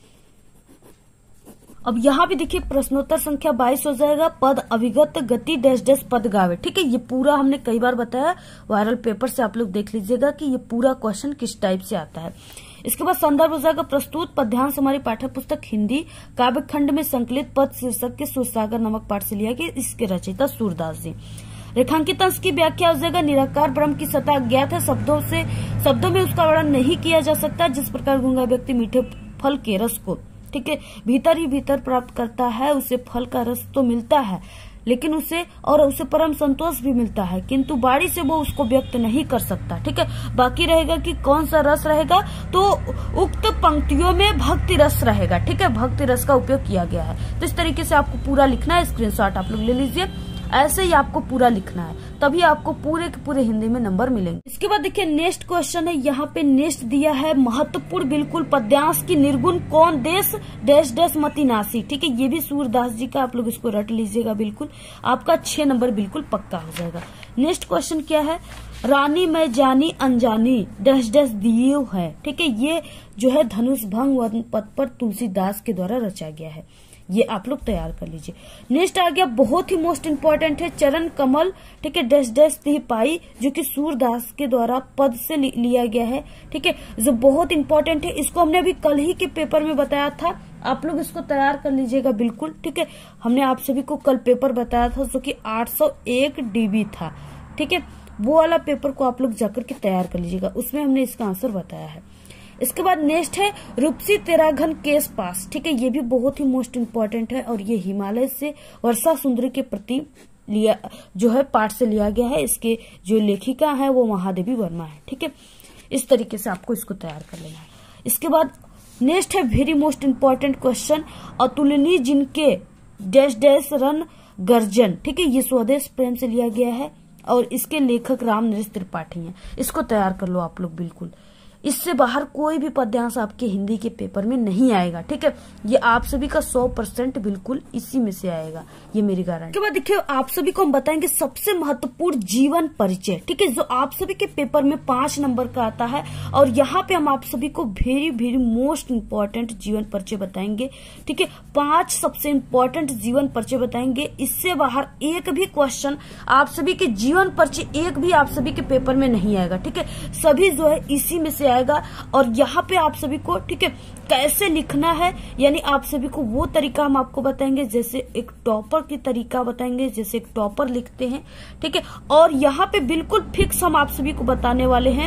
अब यहाँ भी देखिए प्रश्नोत्तर संख्या बाईस हो जाएगा, पद अभिगत गति डैश डैश पद गावे। ठीक है, ये पूरा हमने कई बार बताया, वायरल पेपर से आप लोग देख लीजिएगा कि ये पूरा क्वेश्चन किस टाइप से आता है। इसके बाद संदर्भ हो जाएगा, प्रस्तुत पद्यांश हमारी पाठ्य पुस्तक हिंदी काव्य खंड में संकलित पद शीर्षक के सुरसागर नामक पाठ से लिया गया, इसके रचयिता सूरदास जी। रेखांकित अंश की व्याख्या हो जाएगा, निराकार ब्रह्म की सत्ता अज्ञात है, शब्दों से शब्दों में उसका वर्णन नहीं किया जा सकता, जिस प्रकार गूंगा व्यक्ति मीठे फल के रस को, ठीक है, भीतर ही भीतर प्राप्त करता है, उसे फल का रस तो मिलता है लेकिन उसे और उसे परम संतोष भी मिलता है, किंतु बाणी से वो उसको व्यक्त नहीं कर सकता। ठीक है, बाकी रहेगा कि कौन सा रस रहेगा, तो उक्त पंक्तियों में भक्ति रस रहेगा। ठीक है, भक्ति रस का उपयोग किया गया है। तो इस तरीके से आपको पूरा लिखना है, स्क्रीनशॉट आप लोग ले लीजिए, ऐसे ही आपको पूरा लिखना है, तभी आपको पूरे के पूरे हिंदी में नंबर मिलेंगे। इसके बाद देखिए नेक्स्ट क्वेश्चन है, यहाँ पे नेक्स्ट दिया है महत्वपूर्ण बिल्कुल पद्यांश की निर्गुण कौन देश डैश डैश मतिनासी। ठीक है, ये भी सूरदास जी का, आप लोग इसको रट लीजिएगा बिल्कुल, आपका छह नंबर बिल्कुल पक्का हो जाएगा। नेक्स्ट क्वेश्चन क्या है, रानी मैं जानी अनजानी डैश डैश दिए है। ठीक है, ये जो है धनुष भंग वन पद पर तुलसीदास के द्वारा रचा गया है, ये आप लोग तैयार कर लीजिए। नेक्स्ट आ गया, बहुत ही मोस्ट इंपॉर्टेंट है, चरण कमल। ठीक है, डैश डैश दी पाई, जो कि सूरदास के द्वारा पद से लि, लिया गया है। ठीक है, जो बहुत इंपॉर्टेंट है, इसको हमने अभी कल ही के पेपर में बताया था, आप लोग इसको तैयार कर लीजिएगा बिल्कुल। ठीक है, हमने आप सभी को कल पेपर बताया था जो कि आठ सौ एक डीबी था। ठीक है, वो वाला पेपर को आप लोग जाकर के तैयार कर लीजिएगा, उसमें हमने इसका आंसर बताया है। इसके बाद नेक्स्ट है रूपसी तेरा घन केस पास। ठीक है, ये भी बहुत ही मोस्ट इम्पोर्टेंट है और ये हिमालय से वर्षा सुंदरी के प्रति लिया जो है पाठ से लिया गया है, इसके जो लेखिका है वो महादेवी वर्मा है। ठीक है, इस तरीके से आपको इसको तैयार कर लेना है। इसके बाद नेक्स्ट है वेरी मोस्ट इम्पोर्टेंट क्वेश्चन, अतुलनीय जिनके डैश डैश रन गर्जन। ठीक है, ये स्वदेश प्रेम से लिया गया है और इसके लेखक राम नरेश त्रिपाठी हैं, इसको तैयार कर लो आप लोग बिल्कुल। इससे बाहर कोई भी पद्यांश आपके हिंदी के पेपर में नहीं आएगा। ठीक है, ये आप सभी का सौ परसेंट बिल्कुल इसी में से आएगा, ये मेरी गारंटी। के बाद देखिए आप सभी को हम बताएंगे सबसे महत्वपूर्ण जीवन परिचय। ठीक है, जो आप सभी के पेपर में पांच नंबर का आता है और यहाँ पे हम आप सभी को वेरी वेरी मोस्ट इम्पोर्टेंट जीवन परिचय बताएंगे। ठीक है, पांच सबसे इम्पोर्टेंट जीवन परिचय बताएंगे, इससे बाहर एक भी क्वेश्चन आप सभी के जीवन परिचय एक भी आप सभी के पेपर में नहीं आएगा। ठीक है, सभी जो है इसी में से आएगा और यहाँ पे आप सभी को, ठीक है, कैसे लिखना है, यानी आप सभी को वो तरीका हम आपको बताएंगे जैसे एक टॉपर की तरीका बताएंगे, जैसे एक टॉपर लिखते हैं। ठीक है, और यहाँ पे बिल्कुल फिक्स हम आप सभी को बताने वाले हैं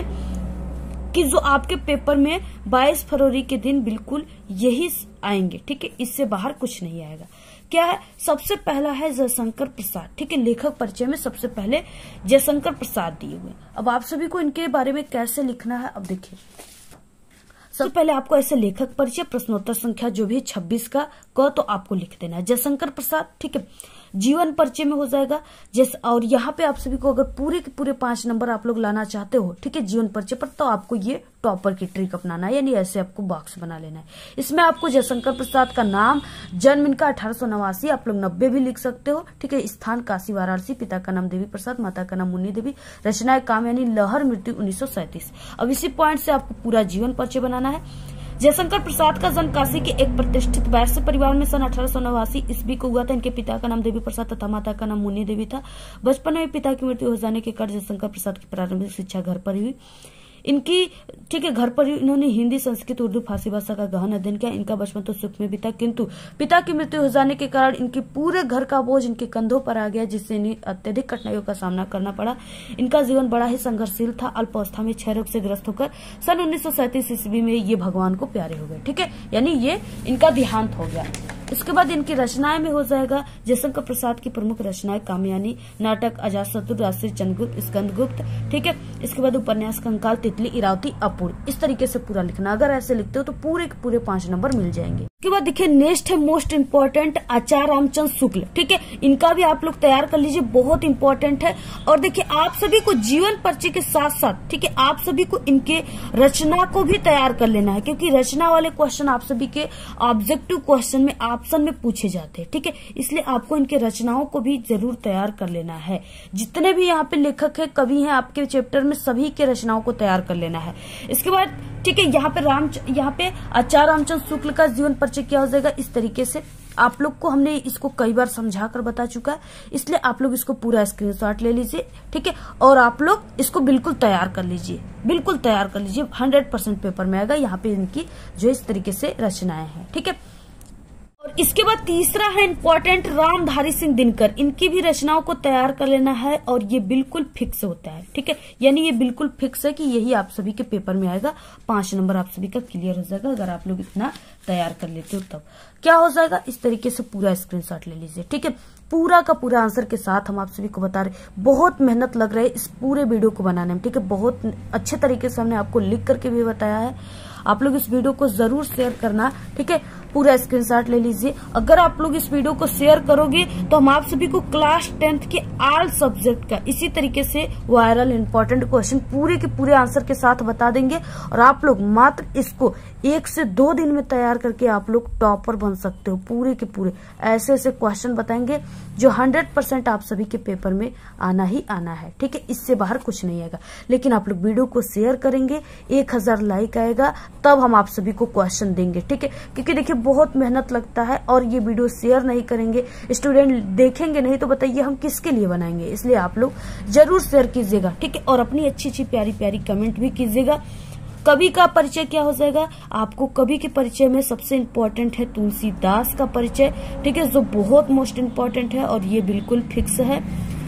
कि जो आपके पेपर में बाईस फरवरी के दिन बिल्कुल यही आएंगे। ठीक है, इससे बाहर कुछ नहीं आएगा। क्या है, सबसे पहला है जयशंकर प्रसाद। ठीक है, लेखक परिचय में सबसे पहले जयशंकर प्रसाद दिए हुए। अब आप सभी को इनके बारे में कैसे लिखना है, अब देखिए सबसे पहले आपको ऐसे लेखक परिचय प्रश्नोत्तर संख्या जो भी छब्बीस का क तो आपको लिख देना है जयशंकर प्रसाद। ठीक है, जीवन परिचय में हो जाएगा जैसे, और यहाँ पे आप सभी को अगर पूरे के पूरे पांच नंबर आप लोग लाना चाहते हो, ठीक है, जीवन परिचय पर, तो आपको ये टॉपर की ट्रिक अपनाना है, यानी ऐसे आपको बॉक्स बना लेना है। इसमें आपको जयशंकर प्रसाद का नाम, जन्म इनका अठारह सौ नवासी, आप लोग नब्बे भी लिख सकते हो। ठीक है, स्थान काशी वाराणसी, पिता का नाम देवी प्रसाद, माता का नाम मुन्नी देवी, रचनाएं काम यानी लहर, मृत्यु उन्नीस सौ सैंतीस। अब इसी पॉइंट से आपको पूरा जीवन परिचय बनाना है। जयशंकर प्रसाद का जन्म काशी के एक प्रतिष्ठित वैश्य परिवार में सन अठारह सौ नवासी ईस्वी को हुआ था। इनके पिता का नाम देवी प्रसाद तथा माता का नाम मुन्नी देवी था। बचपन में पिता की मृत्यु हो जाने के कारण जयशंकर प्रसाद की प्रारंभिक शिक्षा घर पर हुई। इनकी ठीक है घर पर इन्होंने हिंदी, संस्कृत, उर्दू, फारसी भाषा का गहन अध्ययन किया। इनका बचपन तो सुख में बीता, किंतु पिता की मृत्यु हो जाने के कारण इनके पूरे घर का बोझ इनके कंधों पर आ गया, जिससे इन्हें अत्यधिक कठिनाइयों का सामना करना पड़ा। इनका जीवन बड़ा ही संघर्षशील था। अल्पावस्था में क्षय रोग से ग्रस्त होकर सन उन्नीस सौ सैंतीस ईस्वी में ये भगवान को प्यारे हो गए। ठीक है, यानी ये इनका देहांत हो गया। इसके बाद इनकी रचनाएं में हो जाएगा जयशंकर प्रसाद की प्रमुख रचनाएं कामयानी, नाटक अजातशत्रु, राजश्री चंद्रगुप्त, स्कंदगुप्त। ठीक है, इसके बाद उपन्यास कंकाल, तितली, इरावती, अपूर्व। इस तरीके से पूरा लिखना। अगर ऐसे लिखते हो तो पूरे के पूरे पांच नंबर मिल जाएंगे। इसके बाद देखिए नेक्स्ट है मोस्ट इम्पोर्टेंट आचार्य रामचंद्र शुक्ल। ठीक है, इनका भी आप लोग तैयार कर लीजिए, बहुत इंपॉर्टेंट है। और देखिए आप सभी को जीवन परिचय के साथ साथ ठीक है आप सभी को इनके रचना को भी तैयार कर लेना है, क्योंकि रचना वाले क्वेश्चन आप सभी के ऑब्जेक्टिव क्वेश्चन में ऑप्शन में पूछे जाते हैं। ठीक है, इसलिए आपको इनके रचनाओं को भी जरूर तैयार कर लेना है। जितने भी यहाँ पे लेखक है, कवि हैं आपके चैप्टर में, सभी के रचनाओं को तैयार कर लेना है। इसके बाद ठीक है यहाँ पे राम यहाँ पे आचार्य रामचंद्र शुक्ल का जीवन परिचय क्या हो जाएगा, इस तरीके से आप लोग को हमने इसको कई बार समझा कर बता चुका है, इसलिए आप लोग इसको पूरा स्क्रीनशॉट ले लीजिए। ठीक है, और आप लोग इसको बिल्कुल तैयार कर लीजिए, बिल्कुल तैयार कर लीजिए। हंड्रेड परसेंट पेपर में आएगा। यहाँ पे इनकी जो इस तरीके से रचनाएं हैं। ठीक है, और इसके बाद तीसरा है इंपॉर्टेंट रामधारी सिंह दिनकर। इनकी भी रचनाओं को तैयार कर लेना है, और ये बिल्कुल फिक्स होता है। ठीक है, यानी ये बिल्कुल फिक्स है कि यही आप सभी के पेपर में आएगा। पांच नंबर आप सभी का क्लियर हो जाएगा अगर आप लोग इतना तैयार कर लेते हो। तब क्या हो जाएगा, इस तरीके से पूरा स्क्रीनशॉट ले लीजिए। ठीक है, पूरा का पूरा आंसर के साथ हम आप सभी को बता रहे। बहुत मेहनत लग रहा है इस पूरे वीडियो को बनाने में। ठीक है, बहुत अच्छे तरीके से हमने आपको लिख करके भी बताया है। आप लोग इस वीडियो को जरूर शेयर करना। ठीक है, पूरा स्क्रीनशॉट ले लीजिए। अगर आप लोग इस वीडियो को शेयर करोगे तो हम आप सभी को क्लास टेंथ के ऑल सब्जेक्ट का इसी तरीके से वायरल इंपॉर्टेंट क्वेश्चन पूरे के पूरे आंसर के साथ बता देंगे, और आप लोग मात्र इसको एक से दो दिन में तैयार करके आप लोग टॉपर बन सकते हो। पूरे के पूरे ऐसे ऐसे क्वेश्चन बताएंगे जो हंड्रेड परसेंट आप सभी के पेपर में आना ही आना है। ठीक है, इससे बाहर कुछ नहीं आएगा। लेकिन आप लोग वीडियो को शेयर करेंगे, एक हजार लाइक आएगा, तब हम आप सभी को क्वेश्चन देंगे। ठीक है, क्योंकि देखिए बहुत मेहनत लगता है, और ये वीडियो शेयर नहीं करेंगे, स्टूडेंट देखेंगे नहीं, तो बताइए हम किसके लिए बनाएंगे। इसलिए आप लोग जरूर शेयर कीजिएगा। ठीक है, और अपनी अच्छी अच्छी प्यारी प्यारी कमेंट भी कीजिएगा। कवि का परिचय क्या हो जाएगा, आपको कवि के परिचय में सबसे इम्पोर्टेंट है तुलसीदास का परिचय। ठीक है, जो बहुत मोस्ट इम्पोर्टेंट है, और ये बिल्कुल फिक्स है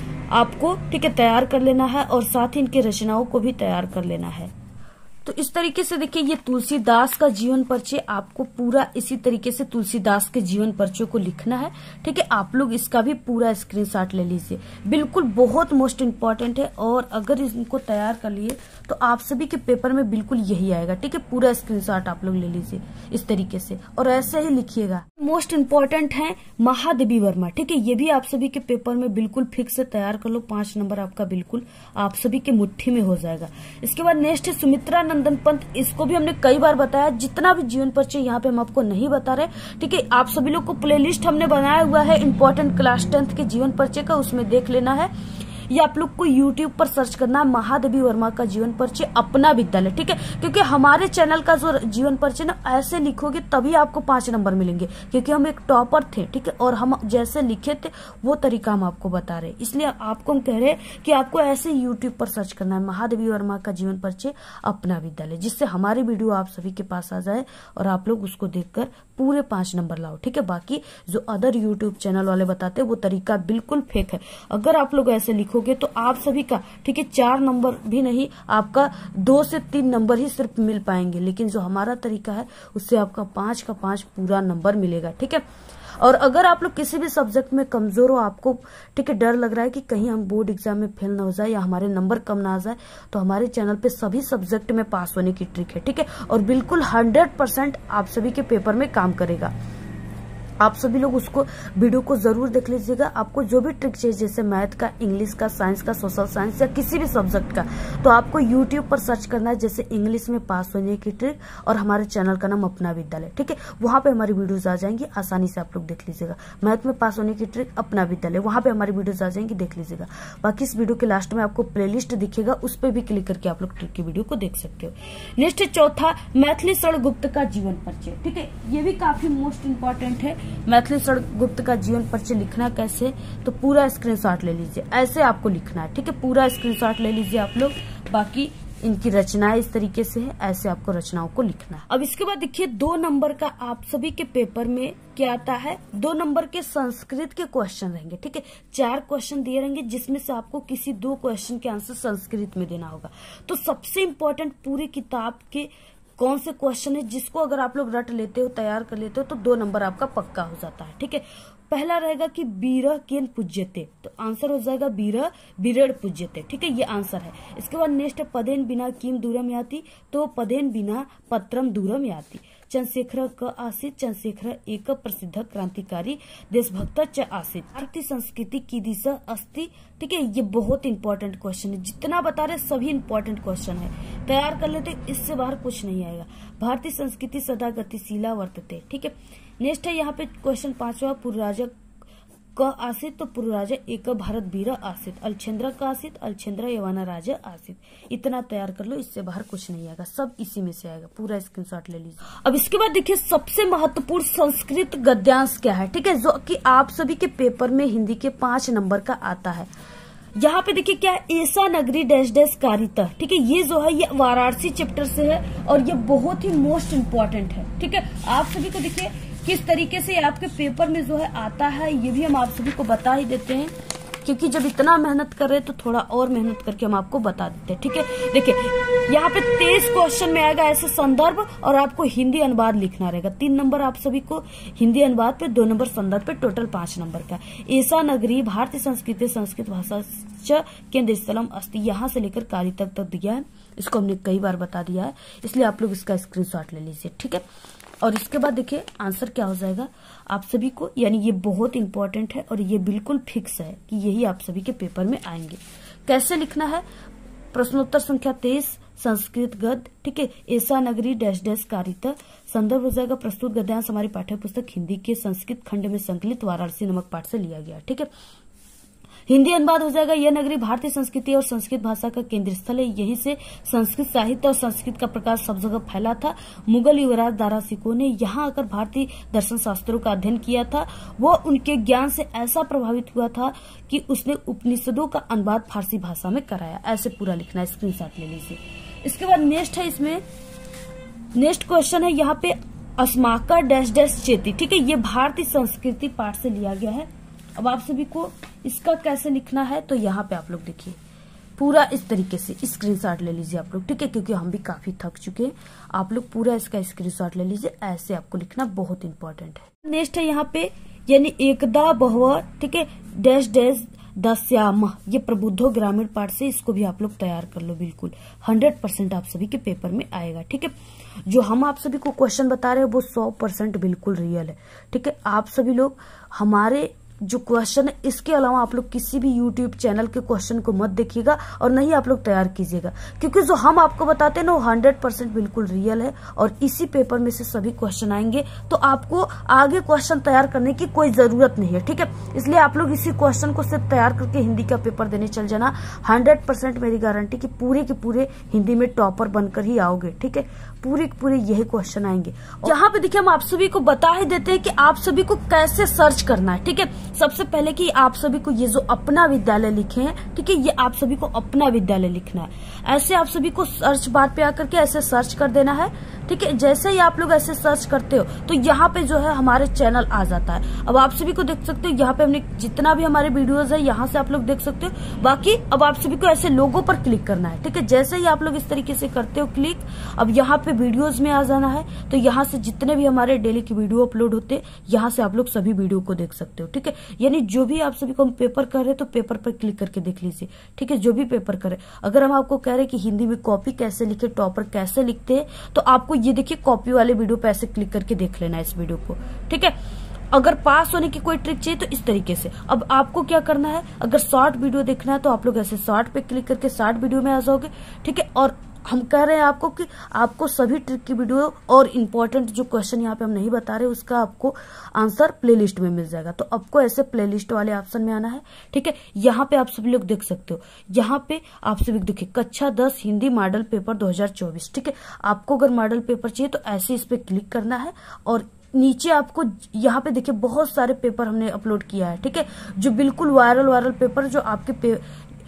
आपको। ठीक है, तैयार कर लेना है, और साथ ही इनके रचनाओं को भी तैयार कर लेना है। तो इस तरीके से देखिए ये तुलसीदास का जीवन परिचय, आपको पूरा इसी तरीके से तुलसीदास के जीवन परिचय को लिखना है। ठीक है, आप लोग इसका भी पूरा स्क्रीनशॉट ले लीजिए, बिल्कुल बहुत मोस्ट इम्पोर्टेंट है। और अगर इनको तैयार कर लिए तो आप सभी के पेपर में बिल्कुल यही आएगा। ठीक है, पूरा स्क्रीनशॉट आप लोग ले लीजिए इस तरीके से, और ऐसे ही लिखिएगा। मोस्ट इम्पोर्टेंट है महादेवी वर्मा। ठीक है, ये भी आप सभी के पेपर में बिल्कुल फिक्स से तैयार कर लो। पांच नंबर आपका बिल्कुल आप सभी के मुट्ठी में हो जाएगा। इसके बाद नेक्स्ट है सुमित्रा नंदन पंत। इसको भी हमने कई बार बताया, जितना भी जीवन परिचय यहाँ पे हम आपको नहीं बता रहे। ठीक है, आप सभी लोग को प्लेलिस्ट हमने बनाया हुआ है इंपॉर्टेंट क्लास टेंथ के जीवन परिचय का, उसमें देख लेना है। ये आप लोग को यूट्यूब पर सर्च करना है महादेवी वर्मा का जीवन परिचय अपना विद्यालय। ठीक है, क्योंकि हमारे चैनल का जो जीवन परिचय ना ऐसे लिखोगे तभी आपको पांच नंबर मिलेंगे, क्योंकि हम एक टॉपर थे। ठीक है, और हम जैसे लिखे थे वो तरीका हम आपको बता रहे, इसलिए आपको हम कह रहे हैं कि आपको ऐसे यूट्यूब पर सर्च करना है महादेवी वर्मा का जीवन परिचय अपना विद्यालय, जिससे हमारी वीडियो आप सभी के पास आ जाए और आप लोग उसको देखकर पूरे पांच नंबर लाओ। ठीक है, बाकी जो अदर यूट्यूब चैनल वाले बताते हैं वो तरीका बिल्कुल फेक है। अगर आप लोग ऐसे लिखोगे तो आप सभी का ठीक है चार नंबर भी नहीं, आपका दो से तीन नंबर ही सिर्फ मिल पाएंगे। लेकिन जो हमारा तरीका है उससे आपका पांच का पांच पूरा नंबर मिलेगा। ठीक है, और अगर आप लोग किसी भी सब्जेक्ट में कमजोर हो, आपको ठीक है डर लग रहा है कि कहीं हम बोर्ड एग्जाम में फेल ना हो जाए या हमारे नंबर कम ना आ जाए, तो हमारे चैनल पे सभी सब्जेक्ट में पास होने की ट्रिक है। ठीक है, और बिल्कुल हंड्रेड परसेंट आप सभी के पेपर में काम करेगा। आप सभी लोग उसको वीडियो को जरूर देख लीजिएगा। आपको जो भी ट्रिक चाहिए, जैसे मैथ का, इंग्लिश का, साइंस का, सोशल साइंस या किसी भी सब्जेक्ट का, तो आपको यूट्यूब पर सर्च करना है, जैसे इंग्लिश में पास होने की ट्रिक, और हमारे चैनल का नाम अपना विद्यालय। ठीक है, वहां पे हमारी वीडियोज आ जाएंगी, आसानी से आप लोग देख लीजिएगा। मैथ में पास होने की ट्रिक अपना विद्यालय, वहां पे हमारी वीडियोज आ जाएंगी, देख लीजिएगा। बाकी इस वीडियो के लास्ट में आपको प्लेलिस्ट दिखेगा, उस पर भी क्लिक करके आप लोग ट्रिक की वीडियो को देख सकते हो। नेक्स्ट चौथा मैथिली शरण गुप्त का जीवन परिचय। ठीक है, ये भी काफी मोस्ट इंपॉर्टेंट है। मैथिली शरण गुप्त का जीवन परिचय लिखना कैसे, तो पूरा स्क्रीनशॉट ले लीजिए, ऐसे आपको लिखना है। ठीक है, पूरा स्क्रीनशॉट ले लीजिए आप लोग, बाकी इनकी रचनाएं इस तरीके से है, ऐसे आपको रचनाओं को लिखना है। अब इसके बाद देखिए दो नंबर का आप सभी के पेपर में क्या आता है, दो नंबर के संस्कृत के क्वेश्चन रहेंगे। ठीक है, चार क्वेश्चन दिए रहेंगे जिसमें से आपको किसी दो क्वेश्चन के आंसर संस्कृत में देना होगा। तो सबसे इम्पोर्टेंट पूरी किताब के कौन से क्वेश्चन है जिसको अगर आप लोग रट लेते हो, तैयार कर लेते हो, तो दो नंबर आपका पक्का हो जाता है। ठीक है, पहला रहेगा कि बीरह केन पूज्यते, तो आंसर हो जाएगा बीरह बीरड़ पूज्यते। ठीक है, ये आंसर है। इसके बाद नेक्स्ट है पदेन बिना किम दूरम याति, तो पदेन बिना पत्रम दूरम याति। चंद्रशेखर क आसित, चंद्रशेखर एक प्रसिद्ध क्रांतिकारी देशभक्त च आसित। भारतीय संस्कृति की दिशा अस्ति। ठीक है, ये बहुत इंपॉर्टेंट क्वेश्चन है, जितना बता रहे सभी इंपॉर्टेंट क्वेश्चन है, तैयार कर लेते, इससे बाहर कुछ नहीं आएगा। भारतीय संस्कृति सदा गतिशीला वर्तते। ठीक है, नेक्स्ट है यहाँ पे क्वेश्चन पांचवा, पूर्व राजा क आसित, तो पूर्व राजा एक भारत वीर आसित। अलछेंद्र का आसित, अलछेंद्र यवाना राजा आसित। इतना तैयार कर लो, इससे बाहर कुछ नहीं आएगा, सब इसी में से आएगा। पूरा स्क्रीनशॉट ले लीजिए। अब इसके बाद देखिए सबसे महत्वपूर्ण संस्कृत गद्यांश क्या है। ठीक है, जो कि आप सभी के पेपर में हिंदी के पांच नंबर का आता है। यहाँ पे देखिए क्या है, ऐसा नगरी डैश डैश कारिता। ठीक है, ये जो है ये वाराणसी चैप्टर से है और ये बहुत ही मोस्ट इम्पोर्टेंट है। ठीक है, आप सभी को देखिए किस तरीके से आपके पेपर में जो है आता है, ये भी हम आप सभी को बता ही देते हैं, क्योंकि जब इतना मेहनत कर रहे हैं तो थोड़ा और मेहनत करके हम आपको बता देते हैं। ठीक है, देखिए यहाँ पे तेईस क्वेश्चन में आएगा ऐसे संदर्भ, और आपको हिंदी अनुवाद लिखना रहेगा। तीन नंबर आप सभी को हिंदी अनुवाद पे, दो नंबर संदर्भ पे, टोटल पांच नंबर का। ऐसा नगरी भारतीय संस्कृति संस्कृत भाषा केंद्र स्थलम अस्ति, यहाँ से लेकर कारी तक तक दिया है। इसको हमने कई बार बता दिया है, इसलिए आप लोग इसका स्क्रीनशॉट ले लीजिए। ठीक है, और इसके बाद देखिए आंसर क्या हो जाएगा आप सभी को, यानी ये बहुत इंपॉर्टेंट है और ये बिल्कुल फिक्स है कि यही आप सभी के पेपर में आएंगे। कैसे लिखना है, प्रश्नोत्तर संख्या तेईस, संस्कृत गद्य। ठीक है, ऐसा नगरी डैश डैश कारिता। संदर्भ हो जाएगा प्रस्तुत गद्यांश हमारी पाठ्य पुस्तक हिंदी के संस्कृत खंड में संकलित वाराणसी नामक पाठ से लिया गया। ठीक है, हिंदी अनुवाद हो जाएगा, यह नगरी भारतीय संस्कृति और संस्कृत भाषा का केंद्र स्थल है। यहीं से संस्कृत साहित्य और संस्कृत का प्रकाश सब जगह फैला था। मुगल युवराज दारा सिकोह ने यहाँ आकर भारतीय दर्शन शास्त्रों का अध्ययन किया था। वह उनके ज्ञान से ऐसा प्रभावित हुआ था कि उसने उपनिषदों का अनुवाद फारसी भाषा में कराया। ऐसे पूरा लिखना है, स्क्रीनशॉट ले लीजिए। इसके बाद नेक्स्ट है, इसमें नेक्स्ट क्वेश्चन है यहाँ पे अस्माका डैश डैश चेती। ठीक है, ये भारतीय संस्कृति पाठ से लिया गया है। अब आप सभी को इसका कैसे लिखना है, तो यहाँ पे आप लोग देखिए पूरा इस तरीके से स्क्रीनशॉट ले लीजिए आप लोग। ठीक है, क्योंकि हम भी काफी थक चुके हैं। आप लोग पूरा इसका स्क्रीनशॉट ले लीजिए, ऐसे आपको लिखना बहुत इंपॉर्टेंट है। नेक्स्ट है यहाँ पे, यानी एकदा बहु। ठीक है, डैश डैश दस्याम, ये प्रबुद्धो ग्रामीण पाठ से, इसको भी आप लोग तैयार कर लो। बिल्कुल हंड्रेड परसेंट आप सभी के पेपर में आएगा। ठीक है, जो हम आप सभी को क्वेश्चन बता रहे हैं वो सौ परसेंट बिल्कुल रियल है। ठीक है, आप सभी लोग हमारे जो क्वेश्चन है इसके अलावा आप लोग किसी भी यूट्यूब चैनल के क्वेश्चन को मत देखिएगा और नहीं आप लोग तैयार कीजिएगा, क्योंकि जो हम आपको बताते हैं ना वो हंड्रेड परसेंट बिल्कुल रियल है और इसी पेपर में से सभी क्वेश्चन आएंगे। तो आपको आगे क्वेश्चन तैयार करने की कोई जरूरत नहीं है। ठीक है, इसलिए आप लोग इसी क्वेश्चन को सिर्फ तैयार करके हिंदी का पेपर देने चल जाना। हंड्रेड परसेंट मेरी गारंटी कि पूरे के पूरे हिंदी में टॉपर बनकर ही आओगे। ठीक है, पूरे के पूरे यही क्वेश्चन आएंगे। यहाँ पे देखिए हम आप सभी को बता ही देते हैं कि आप सभी को कैसे सर्च करना है। ठीक है, सबसे पहले कि आप सभी को ये जो अपना विद्यालय लिखे हैं, ठीक है, ये आप सभी को अपना विद्यालय लिखना है। ऐसे आप सभी को सर्च बार पे आकर के ऐसे सर्च कर देना है। ठीक है, जैसे ही आप लोग ऐसे सर्च करते हो तो यहाँ पे जो है हमारे चैनल आ जाता है। अब आप सभी को देख सकते हो यहाँ पे हमने जितना भी हमारे वीडियोस है यहाँ से आप लोग देख सकते हो। बाकी अब आप सभी को ऐसे लोगों पर क्लिक करना है। ठीक है, जैसे ही आप लोग इस तरीके से करते हो क्लिक, अब यहाँ पे वीडियोज में आ जाना है। तो यहाँ से जितने भी हमारे डेली की वीडियो अपलोड होते यहाँ से आप लोग सभी वीडियो को देख सकते हो। ठीक है, यानी जो भी आप सभी को हम पेपर कर रहे हैं तो पेपर पर क्लिक करके देख लीजिए। ठीक है, जो भी पेपर करे, अगर हम आपको कह रहे हैं कि हिंदी में कॉपी कैसे लिखे, टॉपर कैसे लिखते हैं, तो आपको ये देखिए कॉपी वाले वीडियो पे ऐसे क्लिक करके देख लेना है इस वीडियो को। ठीक है, अगर पास होने की कोई ट्रिक चाहिए तो इस तरीके से। अब आपको क्या करना है, अगर शॉर्ट वीडियो देखना है तो आप लोग ऐसे शॉर्ट पे क्लिक करके शॉर्ट वीडियो में आ जाओगे। ठीक है, और हम कह रहे हैं आपको कि आपको सभी ट्रिक की वीडियो और इम्पोर्टेंट जो क्वेश्चन यहाँ पे हम नहीं बता रहे उसका आपको आंसर प्लेलिस्ट में मिल जाएगा। तो आपको ऐसे प्लेलिस्ट वाले ऑप्शन में आना है। ठीक है, यहाँ पे आप सभी लोग देख सकते हो, यहाँ पे आप सभी देखिए कक्षा दस हिंदी मॉडल पेपर दो हजार चौबीस। ठीक है, आपको अगर मॉडल पेपर चाहिए तो ऐसे इस पे क्लिक करना है और नीचे आपको यहाँ पे देखिए बहुत सारे पेपर हमने अपलोड किया है। ठीक है, जो बिल्कुल वायरल वायरल पेपर जो आपके पे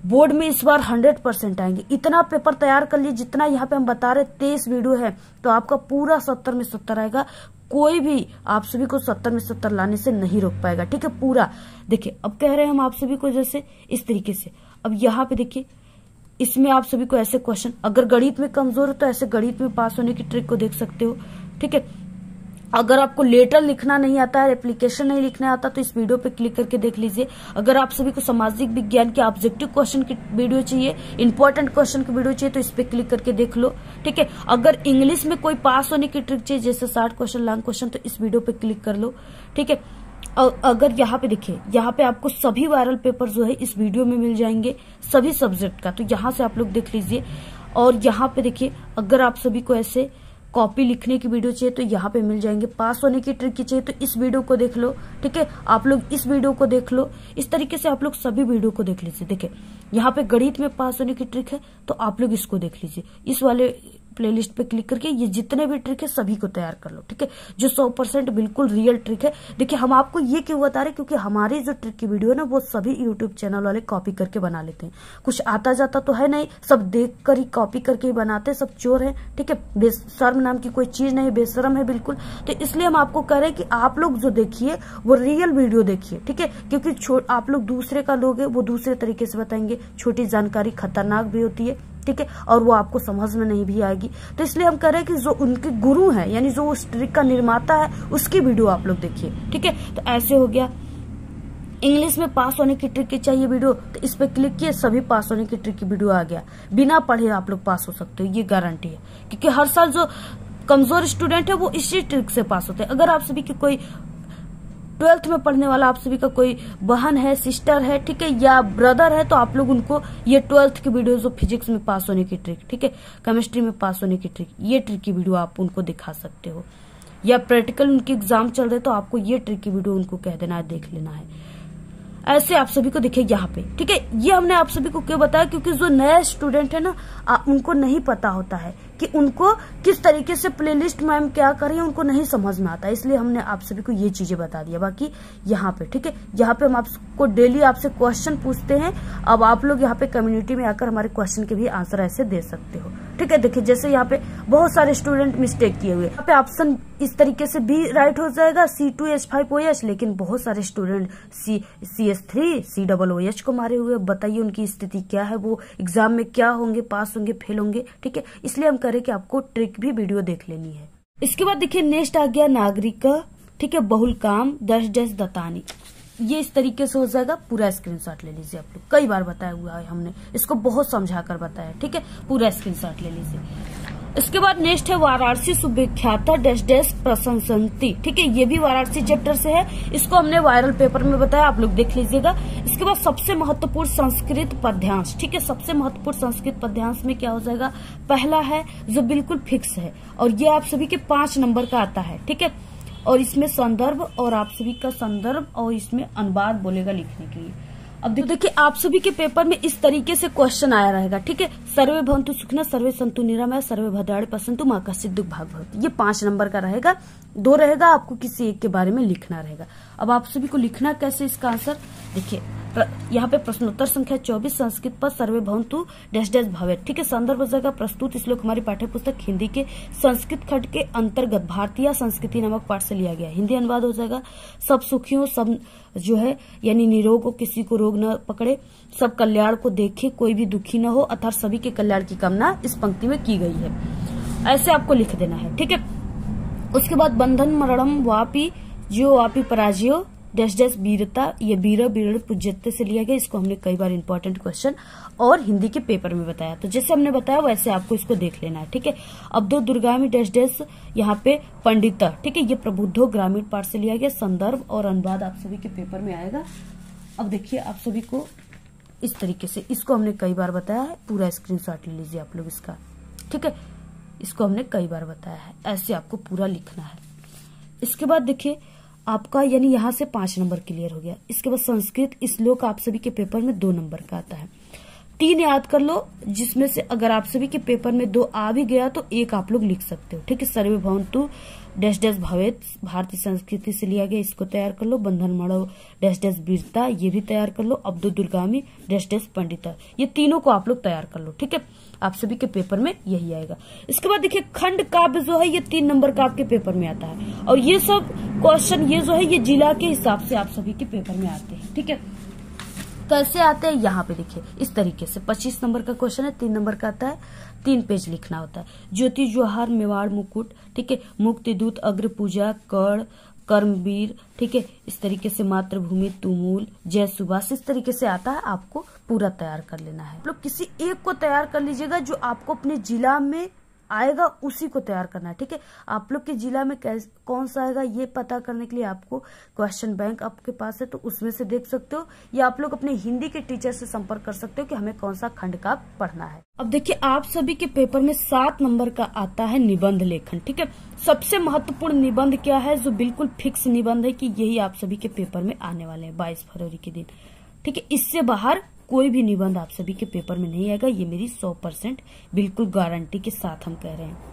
बोर्ड में इस बार हंड्रेड परसेंट आएंगे। इतना पेपर तैयार कर लिए जितना यहाँ पे हम बता रहे, तेईस वीडियो है तो आपका पूरा सत्तर में सत्तर आएगा। कोई भी आप सभी को सत्तर में सत्तर लाने से नहीं रोक पाएगा, ठीक है। पूरा देखिए, अब कह रहे हैं हम आप सभी को जैसे इस तरीके से। अब यहाँ पे देखिए, इसमें आप सभी को ऐसे क्वेश्चन, अगर गणित में कमजोर हो तो ऐसे गणित में पास होने की ट्रिक को देख सकते हो, ठीक है। अगर आपको लेटर लिखना नहीं आता है, एप्लीकेशन नहीं लिखना आता, तो इस वीडियो पे क्लिक करके देख लीजिए। अगर आप सभी को सामाजिक विज्ञान के ऑब्जेक्टिव क्वेश्चन की वीडियो चाहिए, इंपॉर्टेंट क्वेश्चन की वीडियो चाहिए, तो इस पे क्लिक करके देख लो, ठीक है। अगर इंग्लिश में कोई पास होने की ट्रिक चाहिए, जैसे साठ क्वेश्चन लॉन्ग क्वेश्चन, तो इस वीडियो पे क्लिक कर लो, ठीक है। अगर यहाँ पे देखिए, यहाँ पे आपको सभी वायरल पेपर जो है इस वीडियो में मिल जाएंगे, सभी सब्जेक्ट का, तो यहाँ से आप लोग देख लीजिए। और यहाँ पे देखिए, अगर आप सभी को ऐसे कॉपी लिखने की वीडियो चाहिए तो यहाँ पे मिल जाएंगे। पास होने की ट्रिक की चाहिए तो इस वीडियो को देख लो, ठीक है। आप लोग इस वीडियो को देख लो। इस तरीके से आप लोग सभी वीडियो को देख लीजिए। देखिए, यहाँ पे गणित में पास होने की ट्रिक है तो आप लोग इसको देख लीजिए। इस वाले प्लेलिस्ट पे क्लिक करके ये जितने भी ट्रिक है सभी को तैयार कर लो, ठीक है। जो सौ परसेंट बिल्कुल रियल ट्रिक है। देखिए, हम आपको ये क्यों बता रहे, क्योंकि हमारी जो ट्रिक की वीडियो है ना, वो सभी यूट्यूब चैनल वाले कॉपी करके बना लेते हैं। कुछ आता जाता तो है नहीं, सब देख कर ही कॉपी करके ही बनाते हैं, सब चोर है, ठीक है। बेशर्म नाम की कोई चीज नहीं, बेशरम है बिल्कुल। तो इसलिए हम आपको कह रहे हैं कि आप लोग जो देखिए वो रियल वीडियो देखिए, ठीक है। क्योंकि आप लोग दूसरे का लोग है, वो दूसरे तरीके से बताएंगे। छोटी जानकारी खतरनाक भी होती है, ठीक है, और वो आपको समझ में नहीं भी आएगी। तो इसलिए हम कह रहे हैं कि जो उनके गुरु हैं, यानी जो उस ट्रिक का निर्माता है, उसकी वीडियो आप लोग देखिए, ठीक है। तो ऐसे हो गया। इंग्लिश में पास होने की ट्रिक की चाहिए वीडियो, तो इस पे क्लिक किए, सभी पास होने की ट्रिक की वीडियो आ गया। बिना पढ़े आप लोग पास हो सकते हो, ये गारंटी है। क्योंकि हर साल जो कमजोर स्टूडेंट है वो इसी ट्रिक से पास होते हैं। अगर आप सभी की कोई ट्वेल्थ में पढ़ने वाला आप सभी का कोई बहन है, सिस्टर है, ठीक है, या ब्रदर है, तो आप लोग उनको ये ट्वेल्थ की वीडियो, जो फिजिक्स में पास होने की ट्रिक, ठीक है, केमिस्ट्री में पास होने की ट्रिक, ये ट्रिक की वीडियो आप उनको दिखा सकते हो। या प्रैक्टिकल उनके एग्जाम चल रहे तो आपको ये ट्रिक की वीडियो उनको कह देना है, देख लेना है। ऐसे आप सभी को देखिए यहाँ पे, ठीक है। ये हमने आप सभी को क्यों बताया, क्योंकि जो नया स्टूडेंट है ना, आ, उनको नहीं पता होता है कि उनको किस तरीके से प्लेलिस्ट मैम क्या करें, उनको नहीं समझ में आता है। इसलिए हमने आप सभी को ये चीजें बता दिया। बाकी यहाँ पे, ठीक है, यहाँ पे हम आपको डेली आपसे क्वेश्चन पूछते हैं। अब आप लोग यहाँ पे कम्युनिटी में आकर हमारे क्वेश्चन के भी आंसर ऐसे दे सकते हो, ठीक है। देखिए, जैसे यहाँ पे बहुत सारे स्टूडेंट मिस्टेक किए हुए, यहाँ पे ऑप्शन इस तरीके से बी राइट हो जाएगा, C two H five O H, लेकिन बहुत सारे student C C S three C double O H को मारे हुए। बताइए उनकी स्थिति क्या है, वो एग्जाम में क्या होंगे, पास होंगे, फेल होंगे, ठीक है। इसलिए हम कह रहे हैं कि आपको ट्रिक भी वीडियो देख लेनी है। इसके बाद देखिए, नेक्स्ट आ गया नागरिक, ठीक है, बहुल काम दस डैश दतानी। ये इस तरीके से हो जाएगा। पूरा स्क्रीनशॉट ले लीजिए आप लोग, कई बार बताया हुआ है हमने, इसको बहुत समझा कर बताया, ठीक है। पूरा स्क्रीनशॉट ले लीजिए। इसके बाद नेक्स्ट है वाराणसी सुविख्याता डैश डैश प्रशंसन्ति, ठीक है। ये भी वाराणसी चैप्टर से है, इसको हमने वायरल पेपर में बताया, आप लोग देख लीजिएगा। इसके बाद सबसे महत्वपूर्ण संस्कृत पद्यांश, ठीक है। सबसे महत्वपूर्ण संस्कृत पद्यांश में क्या हो जाएगा, पहला है जो बिल्कुल फिक्स है, और ये आप सभी के पांच नंबर का आता है, ठीक है। और इसमें संदर्भ और आप सभी का संदर्भ और इसमें अनुवाद बोलेगा लिखने के लिए। अब देखिए, आप सभी के पेपर में इस तरीके से क्वेश्चन आया रहेगा, ठीक है। सर्वे भवन्तु सुखिनः, सर्वे सन्तु निरामया, सर्वे भद्राणि पश्यन्तु मा कश्चित् दुःख भाग् भवतु। ये पांच नंबर का रहेगा, दो रहेगा, आपको किसी एक के बारे में लिखना रहेगा। अब आप सभी को लिखना कैसे, इसका आंसर देखिए। यहाँ पे प्रश्नोत्तर संख्या चौबीस, संस्कृत पर सर्वे भवन्तु डैश डैश भवेत्, ठीक है। संदर्भ हो जाएगा प्रस्तुत श्लोक हमारी पाठ्य पुस्तक हिंदी के संस्कृत खंड के अंतर्गत भारतीय संस्कृति नामक पाठ से लिया गया। हिंदी अनुवाद हो जाएगा सब सुखियों, सब जो है यानी निरोग हो, किसी को रोग न पकड़े, सब कल्याण को देखे, कोई भी दुखी न हो, अर्थात सभी के कल्याण की कामना इस पंक्ति में की गई है। ऐसे आपको लिख देना है, ठीक है। उसके बाद बंधन मरणम वापी जो वापी पराजयो डैश डैश वीरता, ये वीर वीर पूज्यते से लिया गया। इसको हमने कई बार इंपॉर्टेंट क्वेश्चन और हिंदी के पेपर में बताया, तो जैसे हमने बताया वैसे आपको इसको देख लेना है, ठीक है। अब दो दुर्गामी डैश डैश यहाँ पे पंडित, ठीक है, ये प्रबुद्धो ग्रामीण पाठ से लिया गया। संदर्भ और अनुवाद आप सभी के पेपर में आएगा। अब देखिए, आप सभी को इस तरीके से, इसको हमने कई बार बताया है, पूरा स्क्रीनशॉट ले लीजिए आप लोग इसका, ठीक है। इसको हमने कई बार बताया है, ऐसे आपको पूरा लिखना है। इसके बाद देखिए आपका, यानी यहाँ से पांच नंबर क्लियर हो गया। इसके बाद संस्कृत श्लोक आप सभी के पेपर में दो नंबर का आता है। तीन याद कर लो, जिसमें से अगर आप सभी के पेपर में दो आ भी गया तो एक आप लोग लिख सकते हो। ठीक है, सर्वे भवन्तु डैश डैश भवेत भारतीय संस्कृति से लिया गया, इसको तैयार कर लो। बंधन मड़ो डैश डैश वीरता, ये भी तैयार कर लो। अब्दुल दुर्गामी डैश डैश पंडिता, ये तीनों को आप लोग तैयार कर लो। ठीक है, आप सभी के पेपर में यही आएगा। इसके बाद देखिए खंड काव्य जो है ये तीन नंबर का आपके पेपर में आता है, और ये सब क्वेश्चन ये जो है ये जिला के हिसाब से आप सभी के पेपर में आते हैं। ठीक है, कैसे आते हैं यहाँ पे देखिए इस तरीके से। पच्चीस नंबर का क्वेश्चन है, तीन नंबर का आता है, तीन पेज लिखना होता है। ज्योति जोहार मेवाड़ मुकुट, ठीक है, मुक्ति दूत अग्र पूजा कर्ण कर्मवीर, ठीक है, इस तरीके से मातृभूमि तुमुल जय सुभाष, इस तरीके से आता है। आपको पूरा तैयार कर लेना है। आप लोग किसी एक को तैयार कर लीजिएगा जो आपको अपने जिला में आएगा, उसी को तैयार करना है। ठीक है, आप लोग के जिला में कौन सा आएगा ये पता करने के लिए आपको क्वेश्चन बैंक आपके पास है तो उसमें से देख सकते हो, या आप लोग अपने हिंदी के टीचर से संपर्क कर सकते हो कि हमें कौन सा खंड का पढ़ना है। अब देखिए आप सभी के पेपर में सात नंबर का आता है निबंध लेखन। ठीक है, सबसे महत्वपूर्ण निबंध क्या है, जो बिल्कुल फिक्स निबंध है कि यही आप सभी के पेपर में आने वाले हैं बाईस फरवरी के दिन। ठीक है, इससे बाहर कोई भी निबंध आप सभी के पेपर में नहीं आएगा, ये मेरी सौ परसेंट बिल्कुल गारंटी के साथ हम कह रहे हैं।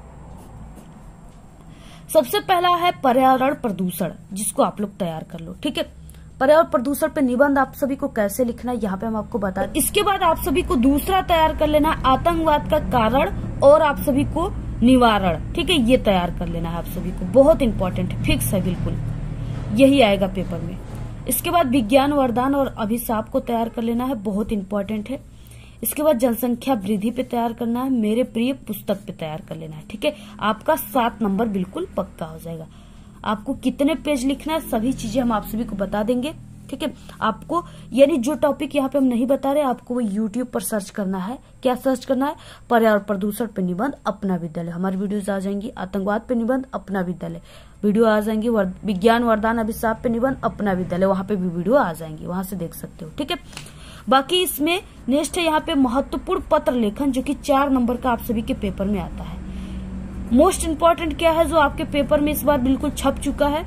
सबसे पहला है पर्यावरण प्रदूषण, जिसको आप लोग तैयार कर लो। ठीक है, पर्यावरण प्रदूषण पे निबंध आप सभी को कैसे लिखना है यहाँ पे हम आपको बता दें। इसके बाद आप सभी को दूसरा तैयार कर लेना है आतंकवाद का कारण और आप सभी को निवारण। ठीक है, ये तैयार कर लेना है आप सभी को, बहुत इंपॉर्टेंट है, फिक्स है बिल्कुल, यही आएगा पेपर में। इसके बाद विज्ञान वरदान और अभिशाप को तैयार कर लेना है, बहुत इंपॉर्टेंट है। इसके बाद जनसंख्या वृद्धि पे तैयार करना है, मेरे प्रिय पुस्तक पे तैयार कर लेना है। ठीक है, आपका सात नंबर बिल्कुल पक्का हो जाएगा। आपको कितने पेज लिखना है सभी चीजें हम आप सभी को बता देंगे। ठीक है, आपको यानी जो टॉपिक यहाँ पे हम नहीं बता रहे आपको वो यूट्यूब पर सर्च करना है। क्या सर्च करना है, पर्यावरण प्रदूषण पे निबंध अपना विद्यालय, हमारी वीडियोज आ जाएंगी। आतंकवाद पे निबंध अपना विद्यालय वीडियो आ जाएंगी। विज्ञान वरदान अभिशाप पे निबंध अपना विद्यालय, वहां पे भी वीडियो आ जाएंगी, वहां से देख सकते हो। ठीक है, बाकी इसमें नेक्स्ट है यहाँ पे महत्वपूर्ण पत्र लेखन, जो कि चार नंबर का आप सभी के पेपर में आता है। मोस्ट इम्पोर्टेंट क्या है जो आपके पेपर में इस बार बिल्कुल छप चुका है,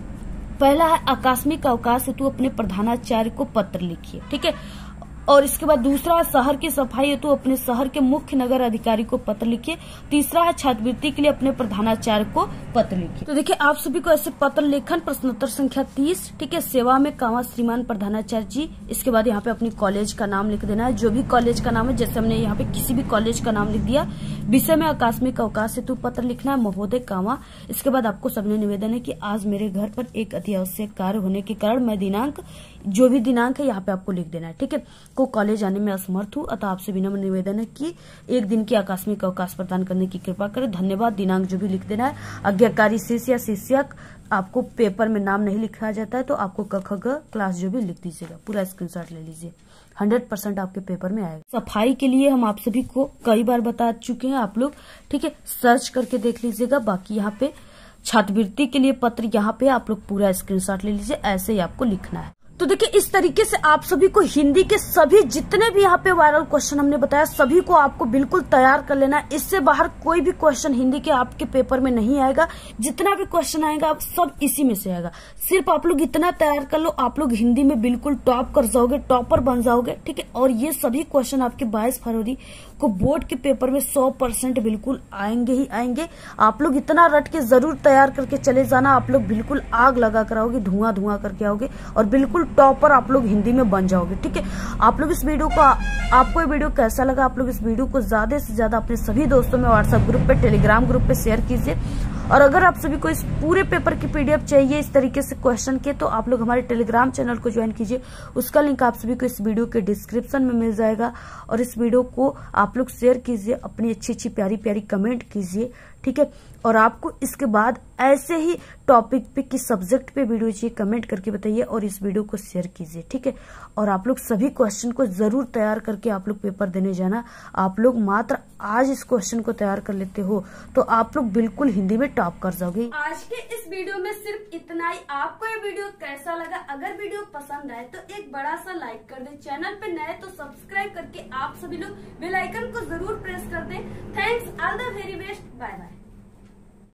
पहला है आकस्मिक अवकाश हेतु अपने प्रधानाचार्य को पत्र लिखिए। ठीक है, और इसके बाद दूसरा शहर की सफाई हेतु अपने शहर के मुख्य नगर अधिकारी को पत्र लिखिए। तीसरा है छात्रवृत्ति के लिए अपने प्रधानाचार्य को पत्र लिखिए। तो देखिए आप सभी को ऐसे पत्र लेखन प्रश्नोत्तर संख्या तीस, ठीक है, सेवा में कामा श्रीमान प्रधानाचार्य जी। इसके बाद यहाँ पे अपनी कॉलेज का नाम लिख देना है, जो भी कॉलेज का नाम है, जैसे हमने यहाँ पे किसी भी कॉलेज का नाम लिख दिया। विषय में आकस्मिक अवकाश हेतु पत्र लिखना है, महोदय कामा। इसके बाद आपको सबने निवेदन है कि आज मेरे घर पर एक अति आवश्यक कार्य होने के कारण मैं दिनांक, जो भी दिनांक है यहाँ पे आपको लिख देना है। ठीक है, को कॉलेज आने में असमर्थ हूँ, अतः आपसे विनम्र निवेदन है कि एक दिन की आकस्मिक अवकाश प्रदान करने की कृपा करें, धन्यवाद। दिनांक जो भी लिख देना है। आज्ञाकारी शिष्य या शिष्यक, आपको पेपर में नाम नहीं लिखा जाता है तो आपको क ख ग क्लास जो भी लिख दीजिएगा, पूरा स्क्रीनशॉट ले लीजिए, हंड्रेड परसेंट आपके पेपर में आएगा। सफाई के लिए हम आप सभी को कई बार बता चुके हैं, आप लोग ठीक है सर्च करके देख लीजिएगा। बाकी यहाँ पे छात्रवृत्ति के लिए पत्र, यहाँ पे आप लोग पूरा स्क्रीनशॉट ले लीजिए, ऐसे ही आपको लिखना है। तो देखिए इस तरीके से आप सभी को हिंदी के सभी जितने भी यहाँ पे वायरल क्वेश्चन हमने बताया सभी को आपको बिल्कुल तैयार कर लेना है। इससे बाहर कोई भी क्वेश्चन हिंदी के आपके पेपर में नहीं आएगा। जितना भी क्वेश्चन आएगा आप सब इसी में से आएगा। सिर्फ आप लोग इतना तैयार कर लो, आप लोग हिंदी में बिल्कुल टॉप कर जाओगे, टॉपर बन जाओगे। ठीक है, और ये सभी क्वेश्चन आपके बाईस फरवरी को बोर्ड के पेपर में सौ परसेंट बिल्कुल आएंगे ही आएंगे। आप लोग इतना रट के जरूर तैयार करके चले जाना, आप लोग बिल्कुल आग लगा कर आओगे, धुआं धुआं करके आओगे और बिल्कुल टॉपर आप लोग हिंदी में बन जाओगे। ठीक है, आप लोग इस वीडियो को, आपको ये वीडियो कैसा लगा, आप लोग इस वीडियो को ज्यादा से ज्यादा अपने सभी दोस्तों में व्हाट्सएप ग्रुप पे, टेलीग्राम ग्रुप पे शेयर कीजिए। और अगर आप सभी को इस पूरे पेपर की पीडीएफ चाहिए इस तरीके से क्वेश्चन के, तो आप लोग हमारे टेलीग्राम चैनल को ज्वाइन कीजिए। उसका लिंक आप सभी को इस वीडियो के डिस्क्रिप्शन में मिल जाएगा। और इस वीडियो को आप लोग शेयर कीजिए, अपनी अच्छी अच्छी प्यारी प्यारी कमेंट कीजिए। ठीक है, और आपको इसके बाद ऐसे ही टॉपिक पे किस सब्जेक्ट पे वीडियो चाहिए कमेंट करके बताइए और इस वीडियो को शेयर कीजिए। ठीक है, और आप लोग सभी क्वेश्चन को जरूर तैयार करके आप लोग पेपर देने जाना। आप लोग मात्र आज इस क्वेश्चन को तैयार कर लेते हो तो आप लोग बिल्कुल हिंदी में टॉप कर जाओगे। आज के इस वीडियो में सिर्फ इतना ही। आपको ये वीडियो कैसा लगा? अगर वीडियो पसंद आए तो एक बड़ा सा लाइक कर दे। चैनल पे नए तो सब्सक्राइब करके आप सभी लोग बेल आइकन को जरूर प्रेस कर दें। Thanks, all the very best, bye bye.